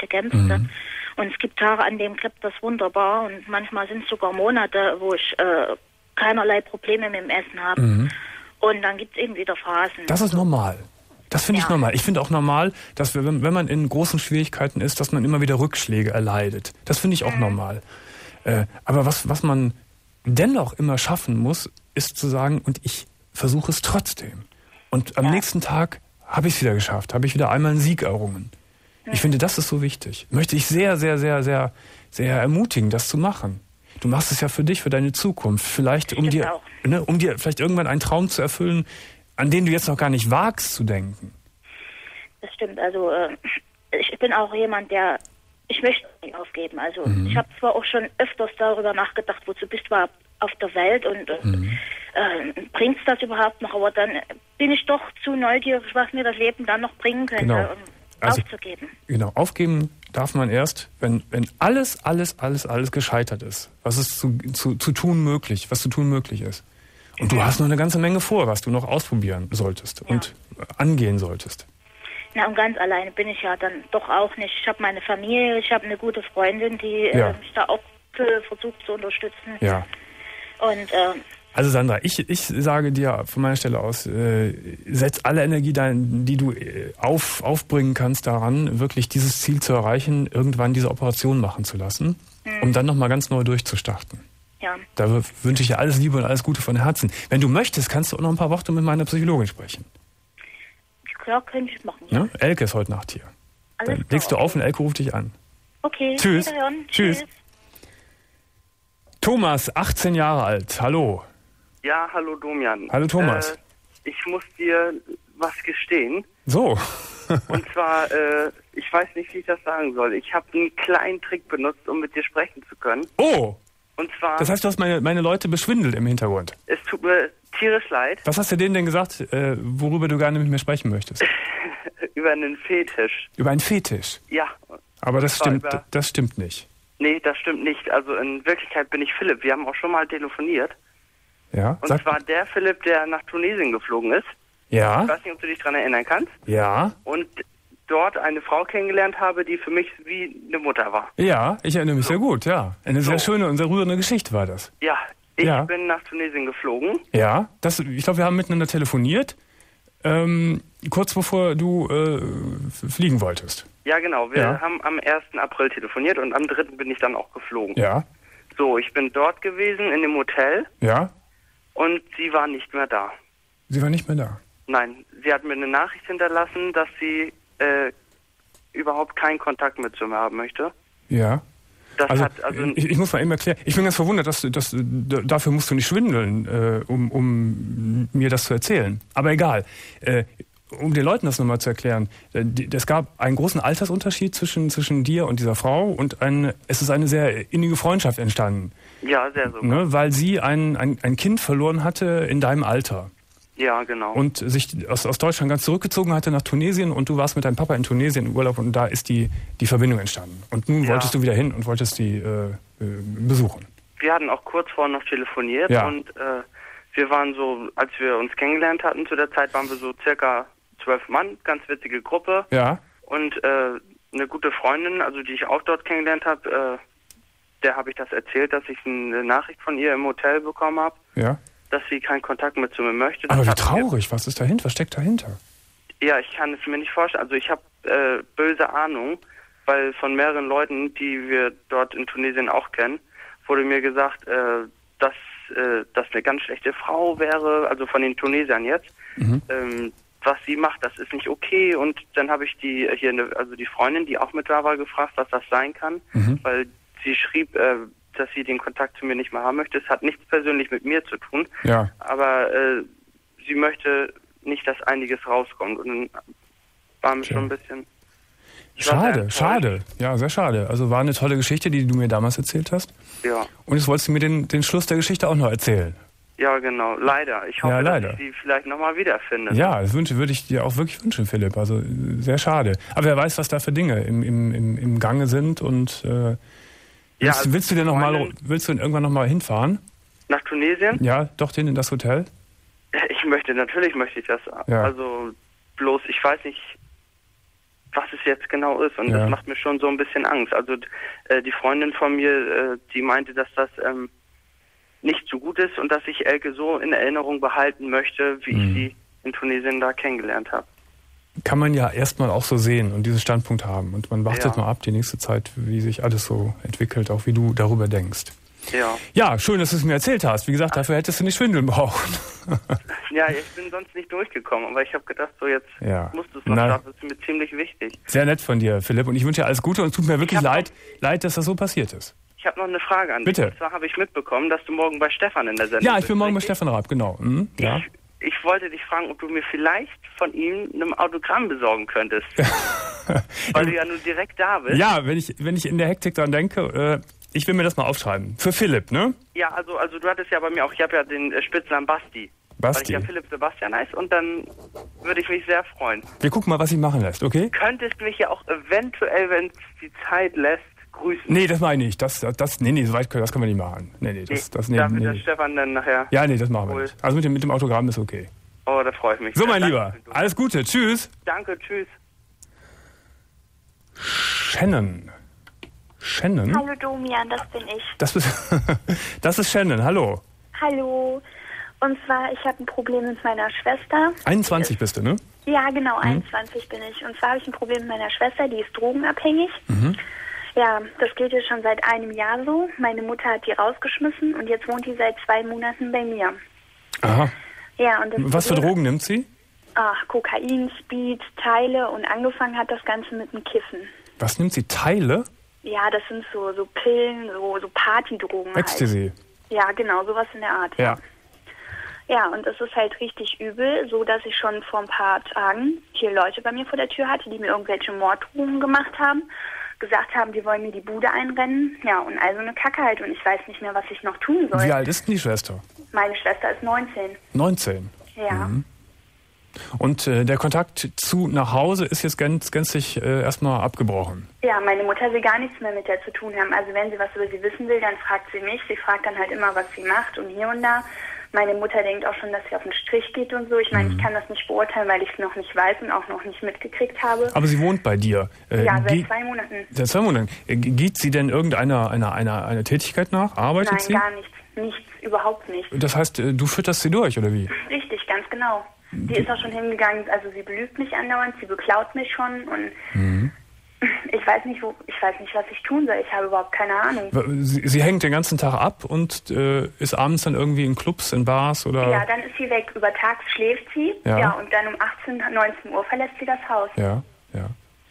Speaker 6: Und es gibt Tage, an denen klappt das wunderbar und manchmal sind es sogar Monate, wo ich keinerlei Probleme mit dem Essen habe. Und dann gibt es eben wieder Phasen.
Speaker 2: Das ist normal. Das finde ich normal. Ich finde auch normal, dass wenn man in großen Schwierigkeiten ist, dass man immer wieder Rückschläge erleidet. Das finde ich auch normal. Aber was man dennoch immer schaffen muss, ist zu sagen, und ich versuche es trotzdem. Und am nächsten Tag habe ich es wieder geschafft, habe ich wieder einmal einen Sieg errungen. Ich finde, das ist so wichtig. Möchte ich sehr, sehr, sehr, sehr, sehr ermutigen, das zu machen. Du machst es ja für dich, für deine Zukunft. Vielleicht, um dir vielleicht irgendwann einen Traum zu erfüllen, an den du jetzt noch gar nicht wagst zu denken.
Speaker 6: Das stimmt. Also ich bin auch jemand, ich möchte nicht aufgeben. Also ich habe zwar auch schon öfters darüber nachgedacht, wozu bist du auf der Welt und bringt's das überhaupt noch? Aber dann bin ich doch zu neugierig, was mir das Leben dann noch bringen könnte, aufzugeben. Genau,
Speaker 2: aufgeben darf man erst, wenn alles gescheitert ist, was zu tun möglich ist. Und du hast noch eine ganze Menge vor, was du noch ausprobieren solltest und angehen solltest.
Speaker 6: Na, und ganz alleine bin ich ja dann doch auch nicht. Ich habe meine Familie, ich habe eine gute Freundin, die mich da auch versucht zu unterstützen.
Speaker 2: Ja.
Speaker 6: Und
Speaker 2: also Sandra, ich sage dir von meiner Stelle aus, setz alle Energie, die du aufbringen kannst daran, wirklich dieses Ziel zu erreichen, irgendwann diese Operation machen zu lassen, um dann nochmal ganz neu durchzustarten.
Speaker 6: Ja.
Speaker 2: Da wünsche ich dir alles Liebe und alles Gute von Herzen. Wenn du möchtest, kannst du auch noch ein paar Worte mit meiner Psychologin sprechen.
Speaker 6: Klar, könnte ich machen. Ja?
Speaker 2: Elke ist heute Nacht hier.
Speaker 6: Alles
Speaker 2: dann legst du auf und Elke ruft dich an.
Speaker 6: Okay,
Speaker 2: Tschüss.
Speaker 6: Wiederhören.
Speaker 2: Tschüss. Thomas, 18 Jahre alt. Hallo.
Speaker 7: Ja, hallo Domian.
Speaker 2: Hallo Thomas.
Speaker 7: Ich muss dir was gestehen.
Speaker 2: So.
Speaker 7: Und zwar, ich weiß nicht, wie ich das sagen soll. Ich habe einen kleinen Trick benutzt, um mit dir sprechen zu können.
Speaker 2: Oh.
Speaker 7: Und zwar...
Speaker 2: Das heißt, du hast meine Leute beschwindelt im Hintergrund.
Speaker 7: Es tut mir tierisch leid.
Speaker 2: Was hast du denen denn gesagt, worüber du gerne mit mir sprechen möchtest?
Speaker 7: Über einen Fetisch.
Speaker 2: Über einen Fetisch?
Speaker 7: Ja.
Speaker 2: Aber das stimmt nicht.
Speaker 7: Nee, das stimmt nicht. Also in Wirklichkeit bin ich Philipp. Wir haben auch schon mal telefoniert.
Speaker 2: Ja.
Speaker 7: Und zwar der Philipp, der nach Tunesien geflogen ist.
Speaker 2: Ja.
Speaker 7: Ich weiß nicht, ob du dich daran erinnern kannst.
Speaker 2: Ja.
Speaker 7: Und dort eine Frau kennengelernt habe, die für mich wie eine Mutter war.
Speaker 2: Ja, ich erinnere mich sehr gut, ja. Eine sehr schöne und sehr rührende Geschichte war das.
Speaker 7: Ja, ich bin nach Tunesien geflogen.
Speaker 2: Ja, ich glaube, wir haben miteinander telefoniert, kurz bevor du fliegen wolltest.
Speaker 7: Ja, genau. Wir haben am 1. April telefoniert und am 3. bin ich dann auch geflogen.
Speaker 2: Ja.
Speaker 7: So, ich bin dort gewesen in dem Hotel.
Speaker 2: Ja.
Speaker 7: Und sie war nicht mehr da.
Speaker 2: Sie war nicht mehr da?
Speaker 7: Nein, sie hat mir eine Nachricht hinterlassen, dass sie überhaupt keinen Kontakt mit zu mir haben möchte.
Speaker 2: Ja. Ich muss mal eben erklären, ich bin ganz verwundert, dass dafür musst du nicht schwindeln, um mir das zu erzählen. Aber egal. Um den Leuten das nochmal zu erklären, es gab einen großen Altersunterschied zwischen dir und dieser Frau und es ist eine sehr innige Freundschaft entstanden.
Speaker 7: Ja, sehr so.
Speaker 2: Ne, weil sie ein Kind verloren hatte in deinem Alter.
Speaker 7: Ja, genau.
Speaker 2: Und sich aus Deutschland ganz zurückgezogen hatte nach Tunesien und du warst mit deinem Papa in Tunesien im Urlaub und da ist die Verbindung entstanden. Und nun wolltest du wieder hin und wolltest die besuchen.
Speaker 7: Wir hatten auch kurz vorher noch telefoniert und wir waren so, als wir uns kennengelernt hatten zu der Zeit, waren wir so circa 12 Mann, ganz witzige Gruppe.
Speaker 2: Ja.
Speaker 7: Und eine gute Freundin, also die ich auch dort kennengelernt habe, der habe ich das erzählt, dass ich eine Nachricht von ihr im Hotel bekommen habe.
Speaker 2: Ja.
Speaker 7: Dass sie keinen Kontakt mehr zu mir möchte.
Speaker 2: Aber wie traurig, was ist dahinter? Was steckt dahinter?
Speaker 7: Ja, ich kann es mir nicht vorstellen. Also ich habe böse Ahnung, weil von mehreren Leuten, die wir dort in Tunesien auch kennen, wurde mir gesagt, dass das eine ganz schlechte Frau wäre, also von den Tunesiern jetzt. Was sie macht, das ist nicht okay. Und dann habe ich die Freundin, die auch mit da war, gefragt, was das sein kann, weil sie schrieb, dass sie den Kontakt zu mir nicht mehr haben möchte. Es hat nichts persönlich mit mir zu tun, aber sie möchte nicht, dass einiges rauskommt. Und dann waren wir schon ein bisschen...
Speaker 2: Schade. Ja, sehr schade. Also war eine tolle Geschichte, die du mir damals erzählt hast.
Speaker 7: Ja.
Speaker 2: Und jetzt wolltest du mir den Schluss der Geschichte auch noch erzählen.
Speaker 7: Ja, genau. Leider. Ich hoffe, dass ich sie vielleicht nochmal wiederfinde.
Speaker 2: Ja, das würde ich dir auch wirklich wünschen, Philipp. Also sehr schade. Aber wer weiß, was da für Dinge im Gange sind und... willst du denn irgendwann nochmal hinfahren?
Speaker 7: Nach Tunesien?
Speaker 2: Ja, doch in das Hotel?
Speaker 7: Natürlich möchte ich das. Ja. Also bloß, ich weiß nicht, was es jetzt genau ist und das macht mir schon so ein bisschen Angst. Also die Freundin von mir, die meinte, dass das nicht so gut ist und dass ich Elke so in Erinnerung behalten möchte, wie ich sie in Tunesien da kennengelernt habe.
Speaker 2: Kann man ja erstmal auch so sehen und diesen Standpunkt haben. Und man wartet mal ab die nächste Zeit, wie sich alles so entwickelt, auch wie du darüber denkst.
Speaker 7: Ja.
Speaker 2: Ja, schön, dass du es mir erzählt hast. Wie gesagt, dafür hättest du nicht schwindeln brauchen.
Speaker 7: Ja, ich bin sonst nicht durchgekommen, aber ich habe gedacht, so jetzt musst du es noch schaffen. Das ist mir ziemlich wichtig.
Speaker 2: Sehr nett von dir, Philipp. Und ich wünsche dir alles Gute und es tut mir wirklich leid, dass das so passiert ist.
Speaker 7: Ich habe noch eine Frage an dich.
Speaker 2: Bitte.
Speaker 7: Und zwar habe ich mitbekommen, dass du morgen bei Stefan in der Sendung bist.
Speaker 2: Ja, ich bin morgen bei Stefan Raab, genau. Ja.
Speaker 7: Ich wollte dich fragen, ob du mir vielleicht von ihm ein Autogramm besorgen könntest. Weil du ja nun direkt da bist.
Speaker 2: Ja, wenn ich in der Hektik dran denke, ich will mir das mal aufschreiben. Für Philipp, ne?
Speaker 7: Ja, also du hattest ja bei mir auch, ich habe ja den Spitznamen Basti. Weil ich ja Philipp Sebastian heiße und dann würde ich mich sehr freuen.
Speaker 2: Wir gucken mal, was sich machen lässt, okay?
Speaker 7: Könntest mich ja auch eventuell, wenn es die Zeit lässt, grüßen.
Speaker 2: Nee, das meine ich nicht. Das so weit können wir nicht machen.
Speaker 7: Darf der Stefan dann nachher?
Speaker 2: Ja, nee, das machen wir nicht. Also mit dem Autogramm ist okay.
Speaker 7: Oh, da freue ich mich.
Speaker 2: So, mein Lieber, alles Gute. Tschüss.
Speaker 7: Danke, tschüss.
Speaker 2: Shannon.
Speaker 6: Hallo Domian, das bin ich.
Speaker 2: Das ist Shannon, hallo.
Speaker 6: Hallo. Und zwar, ich habe ein Problem mit meiner Schwester.
Speaker 2: 21 bist du, ne?
Speaker 6: Ja, genau, 21 bin ich. Und zwar habe ich ein Problem mit meiner Schwester, die ist drogenabhängig. Ja, das geht jetzt schon seit einem Jahr so. Meine Mutter hat die rausgeschmissen und jetzt wohnt die seit 2 Monaten bei mir.
Speaker 2: Aha.
Speaker 6: Ja, und
Speaker 2: was für Drogen nimmt sie?
Speaker 6: Kokain, Speed, Teile und angefangen hat das Ganze mit dem Kiffen.
Speaker 2: Was nimmt sie? Teile?
Speaker 6: Ja, das sind so Pillen, so Partydrogen.
Speaker 2: Ecstasy.
Speaker 6: Halt. Ja, genau, sowas in der Art.
Speaker 2: Ja.
Speaker 6: Ja, und es ist halt richtig übel, so dass ich schon vor ein paar Tagen hier Leute bei mir vor der Tür hatte, die mir irgendwelche Morddrohungen gemacht haben, gesagt haben, die wollen mir die Bude einrennen. Ja, und also eine Kacke halt und ich weiß nicht mehr, was ich noch tun soll.
Speaker 2: Wie alt ist denn die Schwester?
Speaker 6: Meine Schwester ist 19.
Speaker 2: 19?
Speaker 6: Ja.
Speaker 2: Und der Kontakt nach Hause ist jetzt gänzlich erstmal abgebrochen?
Speaker 6: Ja, meine Mutter will gar nichts mehr mit der zu tun haben. Also wenn sie was über sie wissen will, dann fragt sie mich. Sie fragt dann halt immer, was sie macht und hier und da. Meine Mutter denkt auch schon, dass sie auf den Strich geht und so. Ich meine, ich kann das nicht beurteilen, weil ich es noch nicht weiß und auch noch nicht mitgekriegt habe.
Speaker 2: Aber sie wohnt bei dir?
Speaker 6: Ja, seit 2 Monaten.
Speaker 2: Seit 2 Monaten. Geht sie denn irgendeiner Tätigkeit nach? Arbeitet sie?
Speaker 6: Nein, gar nichts. Nichts, überhaupt nicht.
Speaker 2: Das heißt, du fütterst sie durch, oder wie?
Speaker 6: Richtig, ganz genau. Die ist auch schon hingegangen, also sie belügt mich andauernd, sie beklaut mich schon und ich weiß nicht, was ich tun soll. Ich habe überhaupt keine Ahnung.
Speaker 2: Sie hängt den ganzen Tag ab und ist abends dann irgendwie in Clubs, in Bars oder?
Speaker 6: Ja, dann ist sie weg. Über Tags schläft sie. Ja, und dann um 18, 19 Uhr verlässt sie das Haus.
Speaker 2: Ja.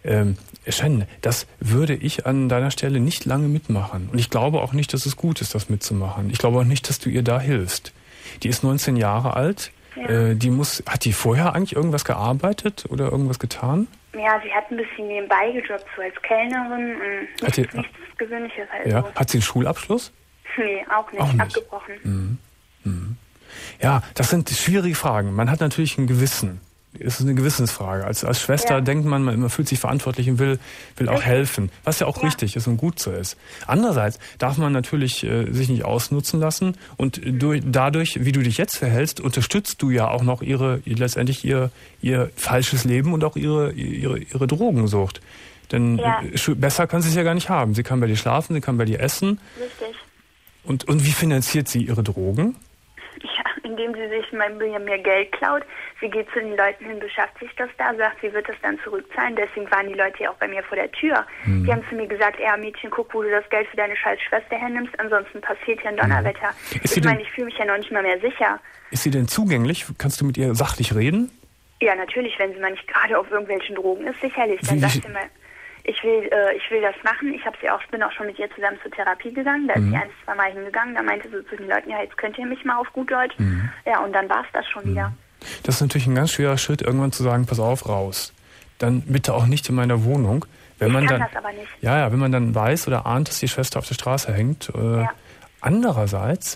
Speaker 2: Shen, das würde ich an deiner Stelle nicht lange mitmachen. Und ich glaube auch nicht, dass es gut ist, das mitzumachen. Ich glaube auch nicht, dass du ihr da hilfst. Die ist 19 Jahre alt. Ja. Hat die vorher eigentlich irgendwas gearbeitet oder irgendwas getan?
Speaker 3: Ja, sie hat ein bisschen nebenbei gejobbt, so als Kellnerin. Nichts Gewöhnliches halt.
Speaker 2: Ja.
Speaker 3: So.
Speaker 2: Hat sie einen Schulabschluss?
Speaker 3: Nee, auch nicht. Abgebrochen.
Speaker 2: Mhm. Mhm. Ja, das sind schwierige Fragen. Man hat natürlich ein Gewissen. Es ist eine Gewissensfrage. Als Schwester denkt man fühlt sich verantwortlich und will auch helfen, was ja auch richtig ist und gut so ist. Andererseits darf man natürlich sich nicht ausnutzen lassen und dadurch, wie du dich jetzt verhältst, unterstützt du ja auch noch letztendlich ihr falsches Leben und auch ihre Drogensucht. Denn besser kann sie es ja gar nicht haben. Sie kann bei dir schlafen, sie kann bei dir essen.
Speaker 3: Richtig.
Speaker 2: Und wie finanziert sie ihre Drogen?
Speaker 3: Ja, indem sie sich mir Geld klaut. Sie geht zu den Leuten hin, beschafft sich das da, sagt, sie wird das dann zurückzahlen. Deswegen waren die Leute ja auch bei mir vor der Tür. Die haben zu mir gesagt, Mädchen, guck, wo du das Geld für deine scheiß Schwester hernimmst, ansonsten passiert hier ein Donnerwetter. Ich fühle mich ja noch nicht mal mehr sicher.
Speaker 2: Ist sie denn zugänglich? Kannst du mit ihr sachlich reden?
Speaker 3: Ja, natürlich, wenn sie mal nicht gerade auf irgendwelchen Drogen ist, sicherlich. Dann sagt sie mal, ich will das machen. Bin auch schon mit ihr zusammen zur Therapie gegangen. Da ist sie 1-2 Mal hingegangen. Da meinte sie zu den Leuten, jetzt könnt ihr mich mal auf gut Deutsch. Ja, und dann war es das schon wieder.
Speaker 2: Das ist natürlich ein ganz schwerer Schritt, irgendwann zu sagen, pass auf, raus. Dann bitte auch nicht in meiner Wohnung.
Speaker 3: Das aber nicht.
Speaker 2: Ja, wenn man dann weiß oder ahnt, dass die Schwester auf der Straße hängt. Andererseits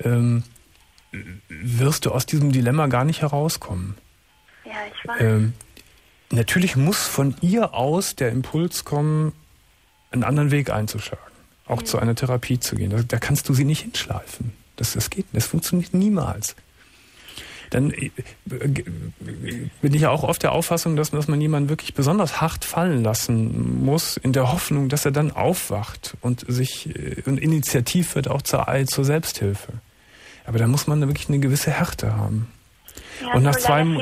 Speaker 2: wirst du aus diesem Dilemma gar nicht herauskommen.
Speaker 3: Ja, ich weiß.
Speaker 2: Natürlich muss von ihr aus der Impuls kommen, einen anderen Weg einzuschlagen. Auch zu einer Therapie zu gehen. Da kannst du sie nicht hinschleifen. Das funktioniert niemals. Dann bin ich ja auch oft der Auffassung, dass man jemanden wirklich besonders hart fallen lassen muss, in der Hoffnung, dass er dann aufwacht und initiativ wird auch zur Selbsthilfe. Aber da muss man wirklich eine gewisse Härte haben.
Speaker 3: Ja,
Speaker 2: und nach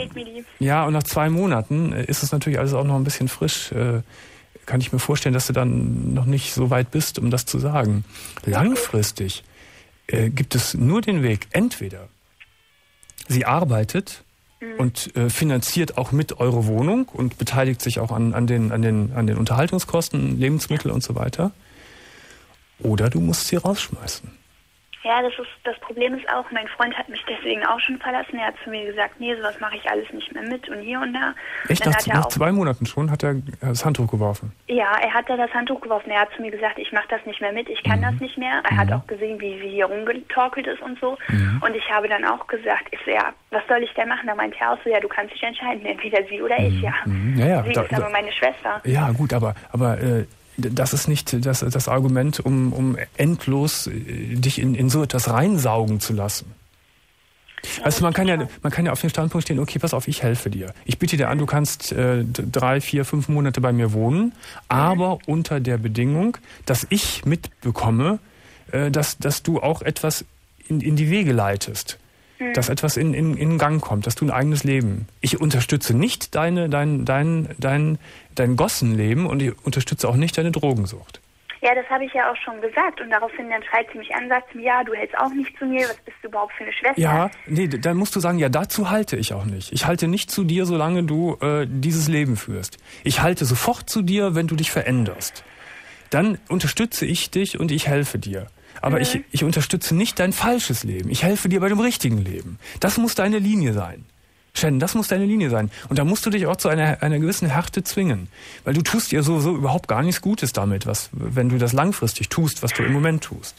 Speaker 2: 2 Monaten ist es natürlich alles auch noch ein bisschen frisch. Kann ich mir vorstellen, dass du dann noch nicht so weit bist, um das zu sagen. Langfristig gibt es nur den Weg, entweder sie arbeitet und finanziert auch mit eure Wohnung und beteiligt sich auch an den Unterhaltungskosten, Lebensmittel und so weiter, oder du musst sie rausschmeißen.
Speaker 3: Ja, das Problem ist auch, mein Freund hat mich deswegen auch schon verlassen. Er hat zu mir gesagt, nee, sowas mache ich alles nicht mehr mit und hier und da.
Speaker 2: Echt? Nach 2 Monaten schon hat er das Handtuch geworfen? Ja,
Speaker 3: er hat da das Handtuch geworfen. Er hat zu mir gesagt, ich mache das nicht mehr mit, ich kann das nicht mehr. Er hat auch gesehen, wie hier rumgetorkelt ist und so. Und ich habe dann auch gesagt, was soll ich denn machen? Da meinte er auch so, du kannst dich entscheiden, entweder sie oder ich, Sie ist aber meine Schwester.
Speaker 2: Ja, gut, aber das ist nicht das Argument, um endlos dich in so etwas reinsaugen zu lassen. Also man kann ja auf den Standpunkt stehen, okay, pass auf, ich helfe dir. Ich biete dir an, du kannst 3, 4, 5 Monate bei mir wohnen, aber unter der Bedingung, dass ich mitbekomme, dass du auch etwas in die Wege leitest. Dass etwas in Gang kommt, dass du ein eigenes Leben. Ich unterstütze nicht dein Gossenleben und ich unterstütze auch nicht deine Drogensucht.
Speaker 3: Ja, das habe ich ja auch schon gesagt und daraufhin dann schreit sie mich an, sagt mir, du hältst auch nicht zu mir, was bist du überhaupt für eine Schwester?
Speaker 2: Ja, nee, dann musst du sagen, dazu halte ich auch nicht. Ich halte nicht zu dir, solange du dieses Leben führst. Ich halte sofort zu dir, wenn du dich veränderst. Dann unterstütze ich dich und ich helfe dir. Aber ich unterstütze nicht dein falsches Leben. Ich helfe dir bei dem richtigen Leben. Das muss deine Linie sein. Shen, das muss deine Linie sein. Und da musst du dich auch zu einer gewissen Härte zwingen. Weil du tust dir sowieso überhaupt gar nichts Gutes damit, wenn du das langfristig tust, was du im Moment tust.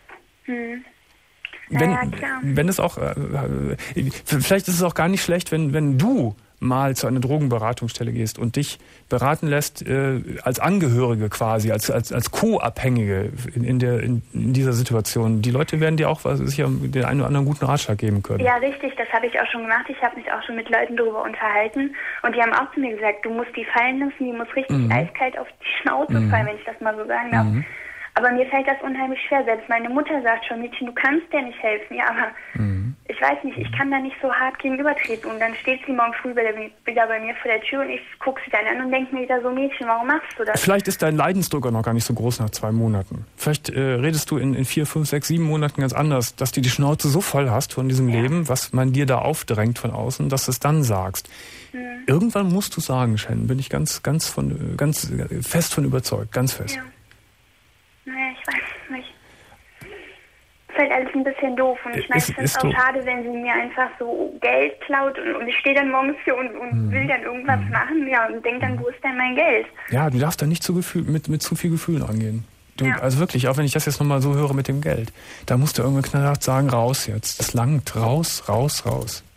Speaker 2: Wenn es auch, vielleicht ist es auch gar nicht schlecht, wenn du mal zu einer Drogenberatungsstelle gehst und dich beraten lässt als Angehörige quasi, als Co-Abhängige in dieser Situation. Die Leute werden dir auch sicher den einen oder anderen guten Ratschlag geben können.
Speaker 3: Ja, richtig, das habe ich auch schon gemacht. Ich habe mich auch schon mit Leuten darüber unterhalten und die haben auch zu mir gesagt, du musst die fallen lassen, die muss richtig eiskalt auf die Schnauze fallen, wenn ich das mal so sagen darf. Aber mir fällt das unheimlich schwer. Selbst meine Mutter sagt schon, Mädchen, du kannst dir nicht helfen. Ja, aber ich weiß nicht, ich kann da nicht so hart gegenübertreten. Und dann steht sie morgen früh wieder bei mir vor der Tür und ich gucke sie dann an und denke mir wieder so, Mädchen, warum machst du das?
Speaker 2: Vielleicht ist dein Leidensdruck auch noch gar nicht so groß nach 2 Monaten. Vielleicht redest du in 4, 5, 6, 7 Monaten ganz anders, dass du die Schnauze so voll hast von diesem Leben, was man dir da aufdrängt von außen, dass du es dann sagst. Irgendwann musst du sagen, Shannon, bin ich ganz fest von überzeugt, ganz fest.
Speaker 3: Ja. Naja, ich weiß nicht. Ist halt alles ein bisschen doof und ich meine, ich finde es auch schade, wenn sie mir einfach so Geld klaut und ich stehe dann morgens hier und will dann irgendwas machen, ja, und denke dann, wo ist denn mein Geld?
Speaker 2: Ja, du darfst da nicht mit zu viel Gefühlen rangehen. Also wirklich, auch wenn ich das jetzt nochmal so höre mit dem Geld, da musst du irgendwann knallhart sagen, raus jetzt, das langt, raus. Raus.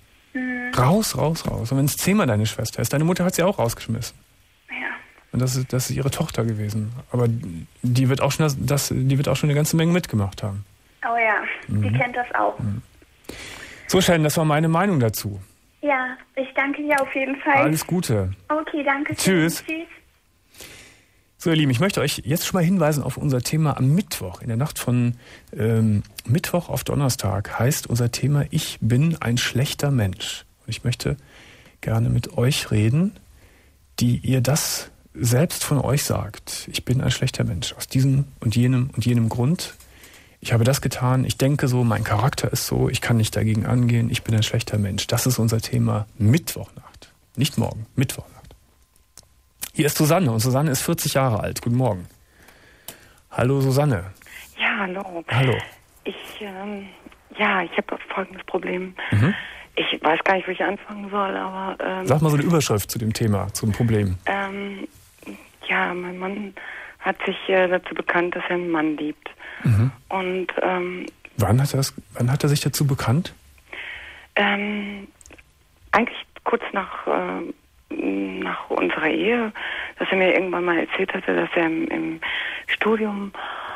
Speaker 2: Und wenn es 10-mal deine Schwester ist, deine Mutter hat sie auch rausgeschmissen.
Speaker 3: Ja.
Speaker 2: Und das ist ihre Tochter gewesen. Aber die wird auch schon eine ganze Menge mitgemacht haben.
Speaker 3: Oh ja, die kennt das auch.
Speaker 2: So, Shannon, das war meine Meinung dazu.
Speaker 3: Ja, ich danke dir auf jeden Fall.
Speaker 2: Alles Gute.
Speaker 3: Okay, danke.
Speaker 2: Tschüss. So, ihr Lieben, ich möchte euch jetzt schon mal hinweisen auf unser Thema am Mittwoch. In der Nacht von Mittwoch auf Donnerstag heißt unser Thema Ich bin ein schlechter Mensch. Und ich möchte gerne mit euch reden, die ihr das selbst von euch sagt. Ich bin ein schlechter Mensch. Aus diesem und jenem Grund. Ich habe das getan, ich denke so, mein Charakter ist so, ich kann nicht dagegen angehen, ich bin ein schlechter Mensch. Das ist unser Thema Mittwochnacht. Nicht morgen, Mittwochnacht. Hier ist Susanne und Susanne ist 40 Jahre alt. Guten Morgen. Hallo Susanne.
Speaker 8: Ja, hallo.
Speaker 2: Hallo.
Speaker 8: Ich habe folgendes Problem. Ich weiß gar nicht, wo ich anfangen soll, aber...
Speaker 2: Sag mal so eine Überschrift zu dem Thema, zum Problem.
Speaker 8: Mein Mann hat sich dazu bekannt, dass er einen Mann liebt. Und
Speaker 2: wann hat er sich dazu bekannt?
Speaker 8: Eigentlich kurz nach unserer Ehe, dass er mir irgendwann mal erzählt hatte, dass er im Studium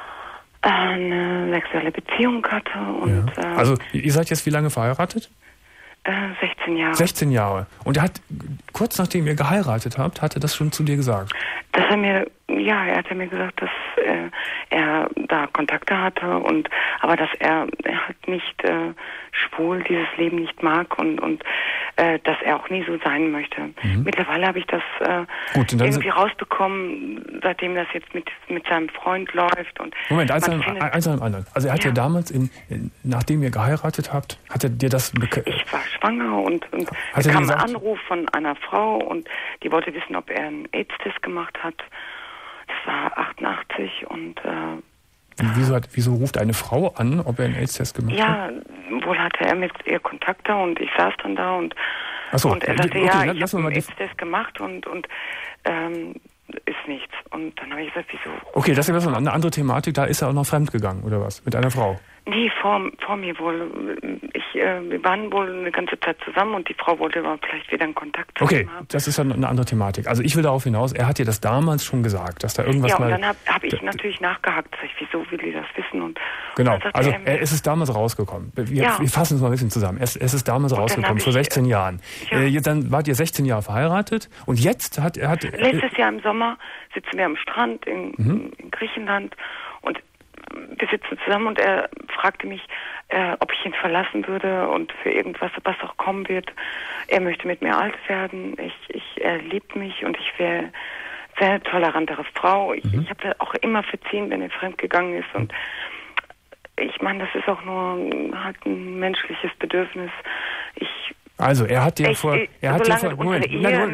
Speaker 8: eine sexuelle Beziehung hatte. Und,
Speaker 2: also ihr seid jetzt wie lange verheiratet?
Speaker 8: 16 Jahre.
Speaker 2: 16 Jahre. Und er hat, kurz nachdem ihr geheiratet habt, hat er das schon zu dir gesagt?
Speaker 8: Er hat mir gesagt, dass er da Kontakte hatte aber dass er halt nicht schwul dieses Leben nicht mag und dass er auch nie so sein möchte. Mittlerweile habe ich das irgendwie rausbekommen, seitdem das jetzt mit seinem Freund läuft. Und
Speaker 2: Moment, eins nach dem anderen. Also er hat ja damals, nachdem ihr geheiratet habt, hat er dir das...
Speaker 8: Ich war schwanger und bekam einen Anruf von einer Frau und die wollte wissen, ob er einen AIDS-Test gemacht hat. Das war 88 und...
Speaker 2: Wieso ruft eine Frau an, ob er einen AIDS-Test gemacht hat?
Speaker 8: Ja, wohl hatte er mit ihr Kontakte und ich saß dann da und er sagte, ich habe einen AIDS-Test gemacht und ist nichts. Und dann habe ich gesagt, wieso?
Speaker 2: Okay, das ist ja eine andere Thematik, da ist er auch noch fremd gegangen, oder was? Mit einer Frau?
Speaker 8: Nee, vor mir wohl. Wir waren wohl eine ganze Zeit zusammen und die Frau wollte aber vielleicht wieder einen Kontakt haben.
Speaker 2: Okay, das ist ja eine andere Thematik. Also ich will darauf hinaus, er hat dir das damals schon gesagt, dass da irgendwas mal...
Speaker 8: Ja, und dann habe ich natürlich nachgehakt. Wieso will die das wissen? Und
Speaker 2: genau, also es ist damals rausgekommen. Wir fassen es mal ein bisschen zusammen. Es ist damals rausgekommen, vor 16 Jahren. Ja. Dann wart ihr 16 Jahre verheiratet und jetzt hat er...
Speaker 8: Letztes Jahr im Sommer sitzen wir am Strand in Griechenland und wir sitzen zusammen und er fragte mich, ob ich ihn verlassen würde und für irgendwas, was auch kommen wird. Er möchte mit mir alt werden. Er liebt mich und ich wäre sehr tolerantere Frau. Ich habe auch immer verziehen, wenn er fremdgegangen ist. Und ich meine, das ist auch nur halt ein menschliches Bedürfnis.
Speaker 2: Also, er hat dir vor...
Speaker 8: Moment,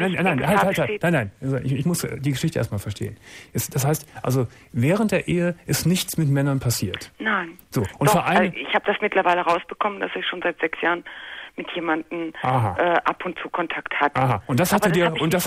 Speaker 2: Nein. Also, ich muss die Geschichte erstmal verstehen. Das heißt, also, während der Ehe ist nichts mit Männern passiert?
Speaker 8: Nein.
Speaker 2: So, und vor allem...
Speaker 8: Ich habe das mittlerweile rausbekommen, dass ich schon seit 6 Jahren mit jemandem ab und zu Kontakt hatte.
Speaker 2: Aha. Und das hat er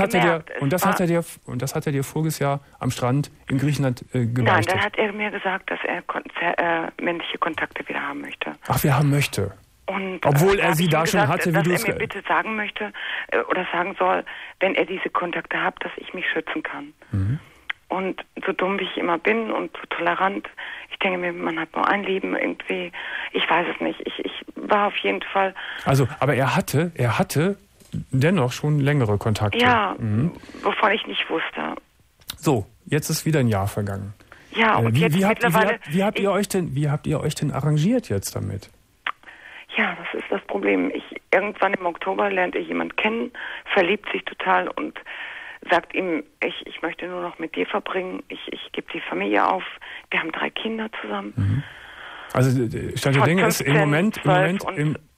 Speaker 2: dir voriges Jahr am Strand in Griechenland gebeichtet?
Speaker 8: Nein, dann hat er mir gesagt, dass er männliche Kontakte wieder haben möchte.
Speaker 2: Ach, wieder haben möchte.
Speaker 8: Und,
Speaker 2: obwohl er sie da schon hatte, wie du es...
Speaker 8: Dass er mir bitte sagen möchte oder sagen soll, wenn er diese Kontakte hat, dass ich mich schützen kann. Und so dumm wie ich immer bin und so tolerant, ich denke mir, man hat nur ein Leben irgendwie, ich weiß es nicht. Ich war auf jeden Fall...
Speaker 2: Also, aber er hatte dennoch schon längere Kontakte.
Speaker 8: Ja, wovon ich nicht wusste.
Speaker 2: So, jetzt ist wieder ein Jahr vergangen.
Speaker 8: Ja, und
Speaker 2: wie habt ihr euch denn arrangiert jetzt damit?
Speaker 8: Ja, das ist das Problem. Irgendwann im Oktober lernt er jemanden kennen, verliebt sich total und sagt ihm, ich möchte nur noch mit dir verbringen, ich gebe die Familie auf. Wir haben 3 Kinder zusammen.
Speaker 2: Also Stand der Dinge ist im Moment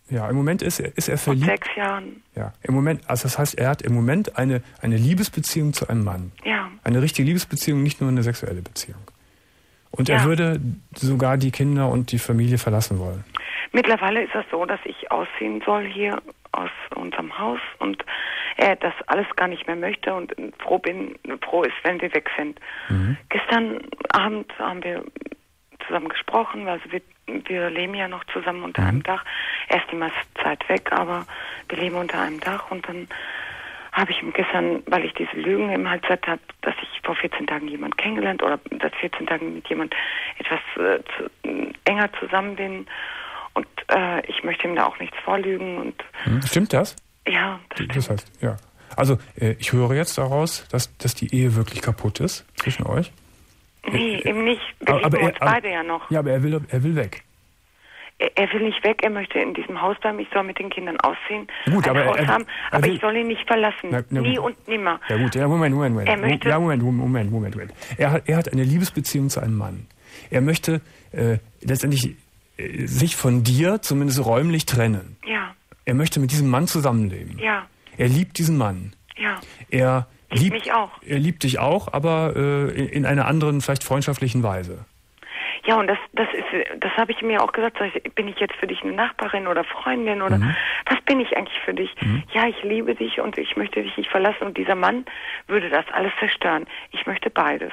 Speaker 2: Ja, im Moment ist er verliebt.
Speaker 8: Vor 6 Jahren.
Speaker 2: Ja, im Moment, also das heißt, er hat im Moment eine Liebesbeziehung zu einem Mann.
Speaker 8: Ja.
Speaker 2: Eine richtige Liebesbeziehung, nicht nur eine sexuelle Beziehung. Und er würde sogar die Kinder und die Familie verlassen wollen.
Speaker 8: Mittlerweile ist es so, dass ich ausziehen soll hier aus unserem Haus und er das alles gar nicht mehr möchte und froh ist, wenn wir weg sind. Gestern Abend haben wir zusammen gesprochen, also wir leben ja noch zusammen unter einem Dach. Er ist die meiste Zeit weg, aber wir leben unter einem Dach und dann habe ich ihm gestern, weil ich diese Lügen im Hals hatte, dass ich vor 14 Tagen jemanden kennengelernt oder seit 14 Tagen mit jemand etwas enger zusammen bin und ich möchte ihm da auch nichts vorlügen. Und
Speaker 2: stimmt das?
Speaker 8: Ja, das stimmt.
Speaker 2: Das heißt, ja. Also ich höre jetzt daraus, dass die Ehe wirklich kaputt ist zwischen euch.
Speaker 8: Nee, eben nicht. Wir lieben uns beide ja noch.
Speaker 2: Ja, aber er will weg.
Speaker 8: Er will nicht weg, er möchte in diesem Haus bleiben, ich soll mit den Kindern ausziehen,
Speaker 2: gut,
Speaker 8: ein
Speaker 2: aber
Speaker 8: Haus haben, aber ich soll ihn nicht verlassen, nie und nimmer.
Speaker 2: Ja gut, ja, Moment.
Speaker 8: Er möchte
Speaker 2: Moment. Er hat eine Liebesbeziehung zu einem Mann. Er möchte letztendlich sich von dir zumindest räumlich trennen.
Speaker 8: Ja.
Speaker 2: Er möchte mit diesem Mann zusammenleben.
Speaker 8: Ja.
Speaker 2: Er liebt diesen Mann.
Speaker 8: Ja.
Speaker 2: Er liebt
Speaker 8: mich auch.
Speaker 2: Er liebt dich auch, aber in einer anderen, vielleicht freundschaftlichen Weise.
Speaker 8: Ja, und das habe ich mir auch gesagt. Bin ich jetzt für dich eine Nachbarin oder Freundin oder was bin ich eigentlich für dich? Ja, ich liebe dich und ich möchte dich nicht verlassen und dieser Mann würde das alles zerstören. Ich möchte beides.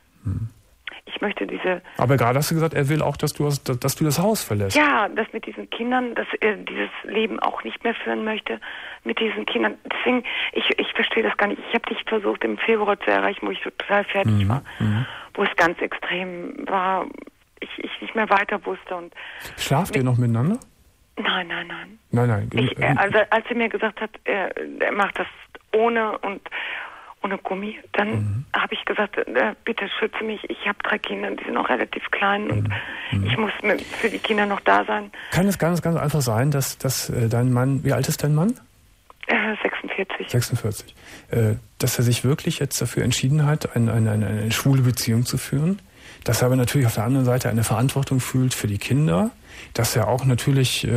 Speaker 8: Ich möchte
Speaker 2: Aber gerade hast du gesagt, er will auch, dass du das Haus verlässt.
Speaker 8: Ja, das mit diesen Kindern, dass er dieses Leben auch nicht mehr führen möchte mit diesen Kindern. Deswegen, ich verstehe das gar nicht. Ich habe dich versucht im Februar zu erreichen, wo ich total fertig war, wo es ganz extrem war. Ich nicht mehr weiter wusste. Und
Speaker 2: schlaft ihr noch miteinander?
Speaker 8: Nein.
Speaker 2: Nein.
Speaker 8: Also als er mir gesagt hat, er macht das ohne Gummi, dann habe ich gesagt, bitte schütze mich. Ich habe 3 Kinder, die sind noch relativ klein und ich muss für die Kinder noch da sein.
Speaker 2: Kann es ganz, ganz einfach sein, dass dein Mann, wie alt ist dein Mann?
Speaker 8: 46.
Speaker 2: 46. Dass er sich wirklich jetzt dafür entschieden hat, eine schwule Beziehung zu führen? Dass er aber natürlich auf der anderen Seite eine Verantwortung fühlt für die Kinder, dass er auch natürlich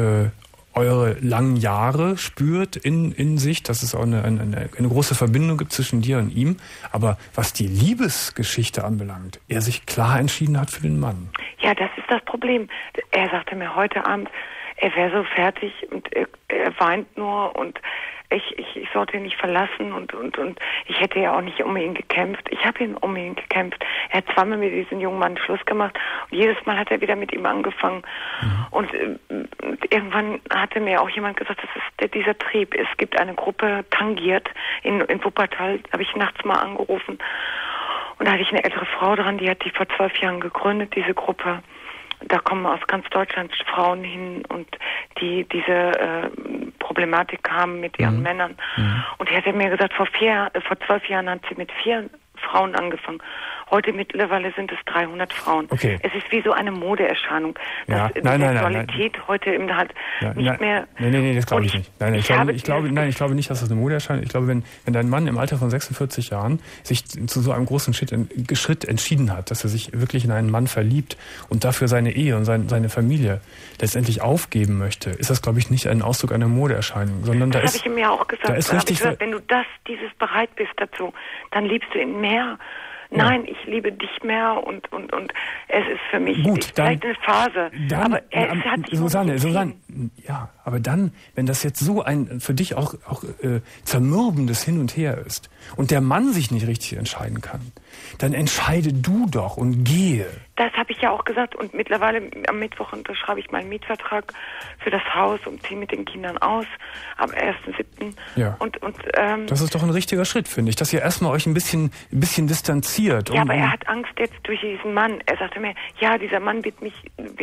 Speaker 2: eure langen Jahre spürt in sich, dass es auch eine große Verbindung gibt zwischen dir und ihm. Aber was die Liebesgeschichte anbelangt, er sich klar entschieden hat für den Mann.
Speaker 8: Ja, das ist das Problem. Er sagte mir heute Abend, er wäre so fertig und er weint nur und ich sollte ihn nicht verlassen und ich hätte ja auch nicht um ihn gekämpft. Ich habe um ihn gekämpft. Er hat zweimal mit diesem jungen Mann Schluss gemacht und jedes Mal hat er wieder mit ihm angefangen. Und irgendwann hatte mir auch jemand gesagt, das ist dieser Trieb. Es gibt eine Gruppe Tangiert in Wuppertal, habe ich nachts mal angerufen und da hatte ich eine ältere Frau dran, die hat die vor 12 Jahren gegründet, diese Gruppe. Da kommen aus ganz Deutschland Frauen hin und die diese Problematik haben mit ihren Männern. Und er hat mir gesagt, vor 12 Jahren hat sie mit 4 Frauen angefangen. Heute mittlerweile sind es 300 Frauen.
Speaker 2: Okay.
Speaker 8: Es ist wie so eine Modeerscheinung.
Speaker 2: Ja.
Speaker 8: Die Sexualität heute eben halt nicht mehr...
Speaker 2: Nee, das glaube ich nicht. Nein, ich glaube nicht, dass das eine Modeerscheinung ist. Ich glaube, wenn dein Mann im Alter von 46 Jahren sich zu so einem großen Schritt entschieden hat, dass er sich wirklich in einen Mann verliebt und dafür seine Ehe und seine Familie letztendlich aufgeben möchte, ist das, glaube ich, nicht ein Ausdruck einer Modeerscheinung, sondern
Speaker 8: das habe ich ihm ja auch gesagt.
Speaker 2: Da ist richtig,
Speaker 8: wenn du dieses bereit bist dazu, dann liebst du ihn mehr. Nein, ich liebe dich mehr und es ist für mich vielleicht eine Phase. Aber hat sich
Speaker 2: Susanne, ja, aber dann, wenn das jetzt so ein für dich auch zermürbendes Hin und Her ist und der Mann sich nicht richtig entscheiden kann, dann entscheide du doch und gehe.
Speaker 8: Das habe ich ja auch gesagt und mittlerweile am Mittwoch unterschreibe ich meinen Mietvertrag für das Haus und ziehe mit den Kindern aus am 1.7.
Speaker 2: Ja. Das ist doch ein richtiger Schritt, finde ich, dass ihr erstmal euch ein bisschen distanziert.
Speaker 8: Ja, aber er hat Angst jetzt durch diesen Mann. Er sagte mir, ja, dieser Mann wird mich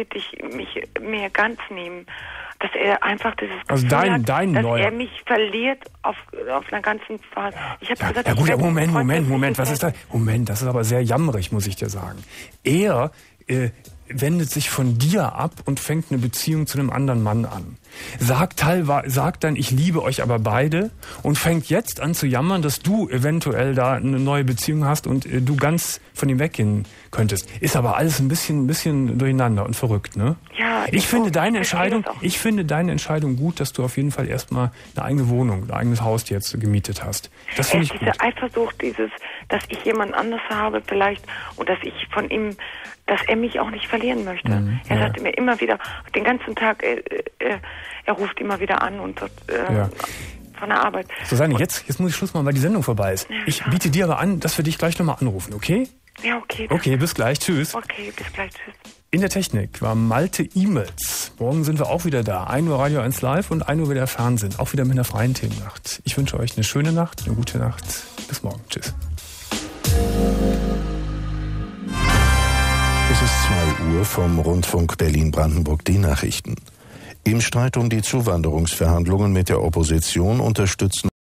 Speaker 8: mehr ganz nehmen. Dass er einfach dieses Gefühl hat, dass er mich verliert auf einer ganzen Phase. Ich habe gesagt,
Speaker 2: ja gut, Moment, was ist das? Moment, das ist aber sehr jammerig, muss ich dir sagen. Er wendet sich von dir ab und fängt eine Beziehung zu einem anderen Mann an. Sagt dann, ich liebe euch aber beide und fängt jetzt an zu jammern, dass du eventuell da eine neue Beziehung hast und du ganz von ihm weggehen könntest. Ist aber alles ein bisschen durcheinander und verrückt, ne?
Speaker 8: Ja.
Speaker 2: Ich finde deine Entscheidung gut, dass du auf jeden Fall erstmal eine eigene Wohnung, ein eigenes Haus jetzt gemietet hast. Das finde ich gut.
Speaker 8: Diese Eifersucht, dass ich jemand anderes habe vielleicht und dass ich von ihm, dass er mich auch nicht verlieren möchte. Er sagte mir immer wieder, den ganzen Tag, er ruft immer wieder an und von der Arbeit.
Speaker 2: Susanne, jetzt muss ich Schluss machen, weil die Sendung vorbei ist. Ja, ich biete dir aber an, dass wir dich gleich nochmal anrufen, okay?
Speaker 8: Ja, okay.
Speaker 2: Okay, bis gleich, tschüss.
Speaker 8: Okay, bis gleich, tschüss.
Speaker 2: In der Technik war Malte Imels. Morgen sind wir auch wieder da. 1 Uhr Radio 1 Live und 1 Uhr wieder Fernsehen. Auch wieder mit einer freien Themennacht. Ich wünsche euch eine schöne Nacht, eine gute Nacht. Bis morgen. Tschüss.
Speaker 9: Es ist 2 Uhr vom Rundfunk Berlin-Brandenburg, die Nachrichten. Im Streit um die Zuwanderungsverhandlungen mit der Opposition unterstützen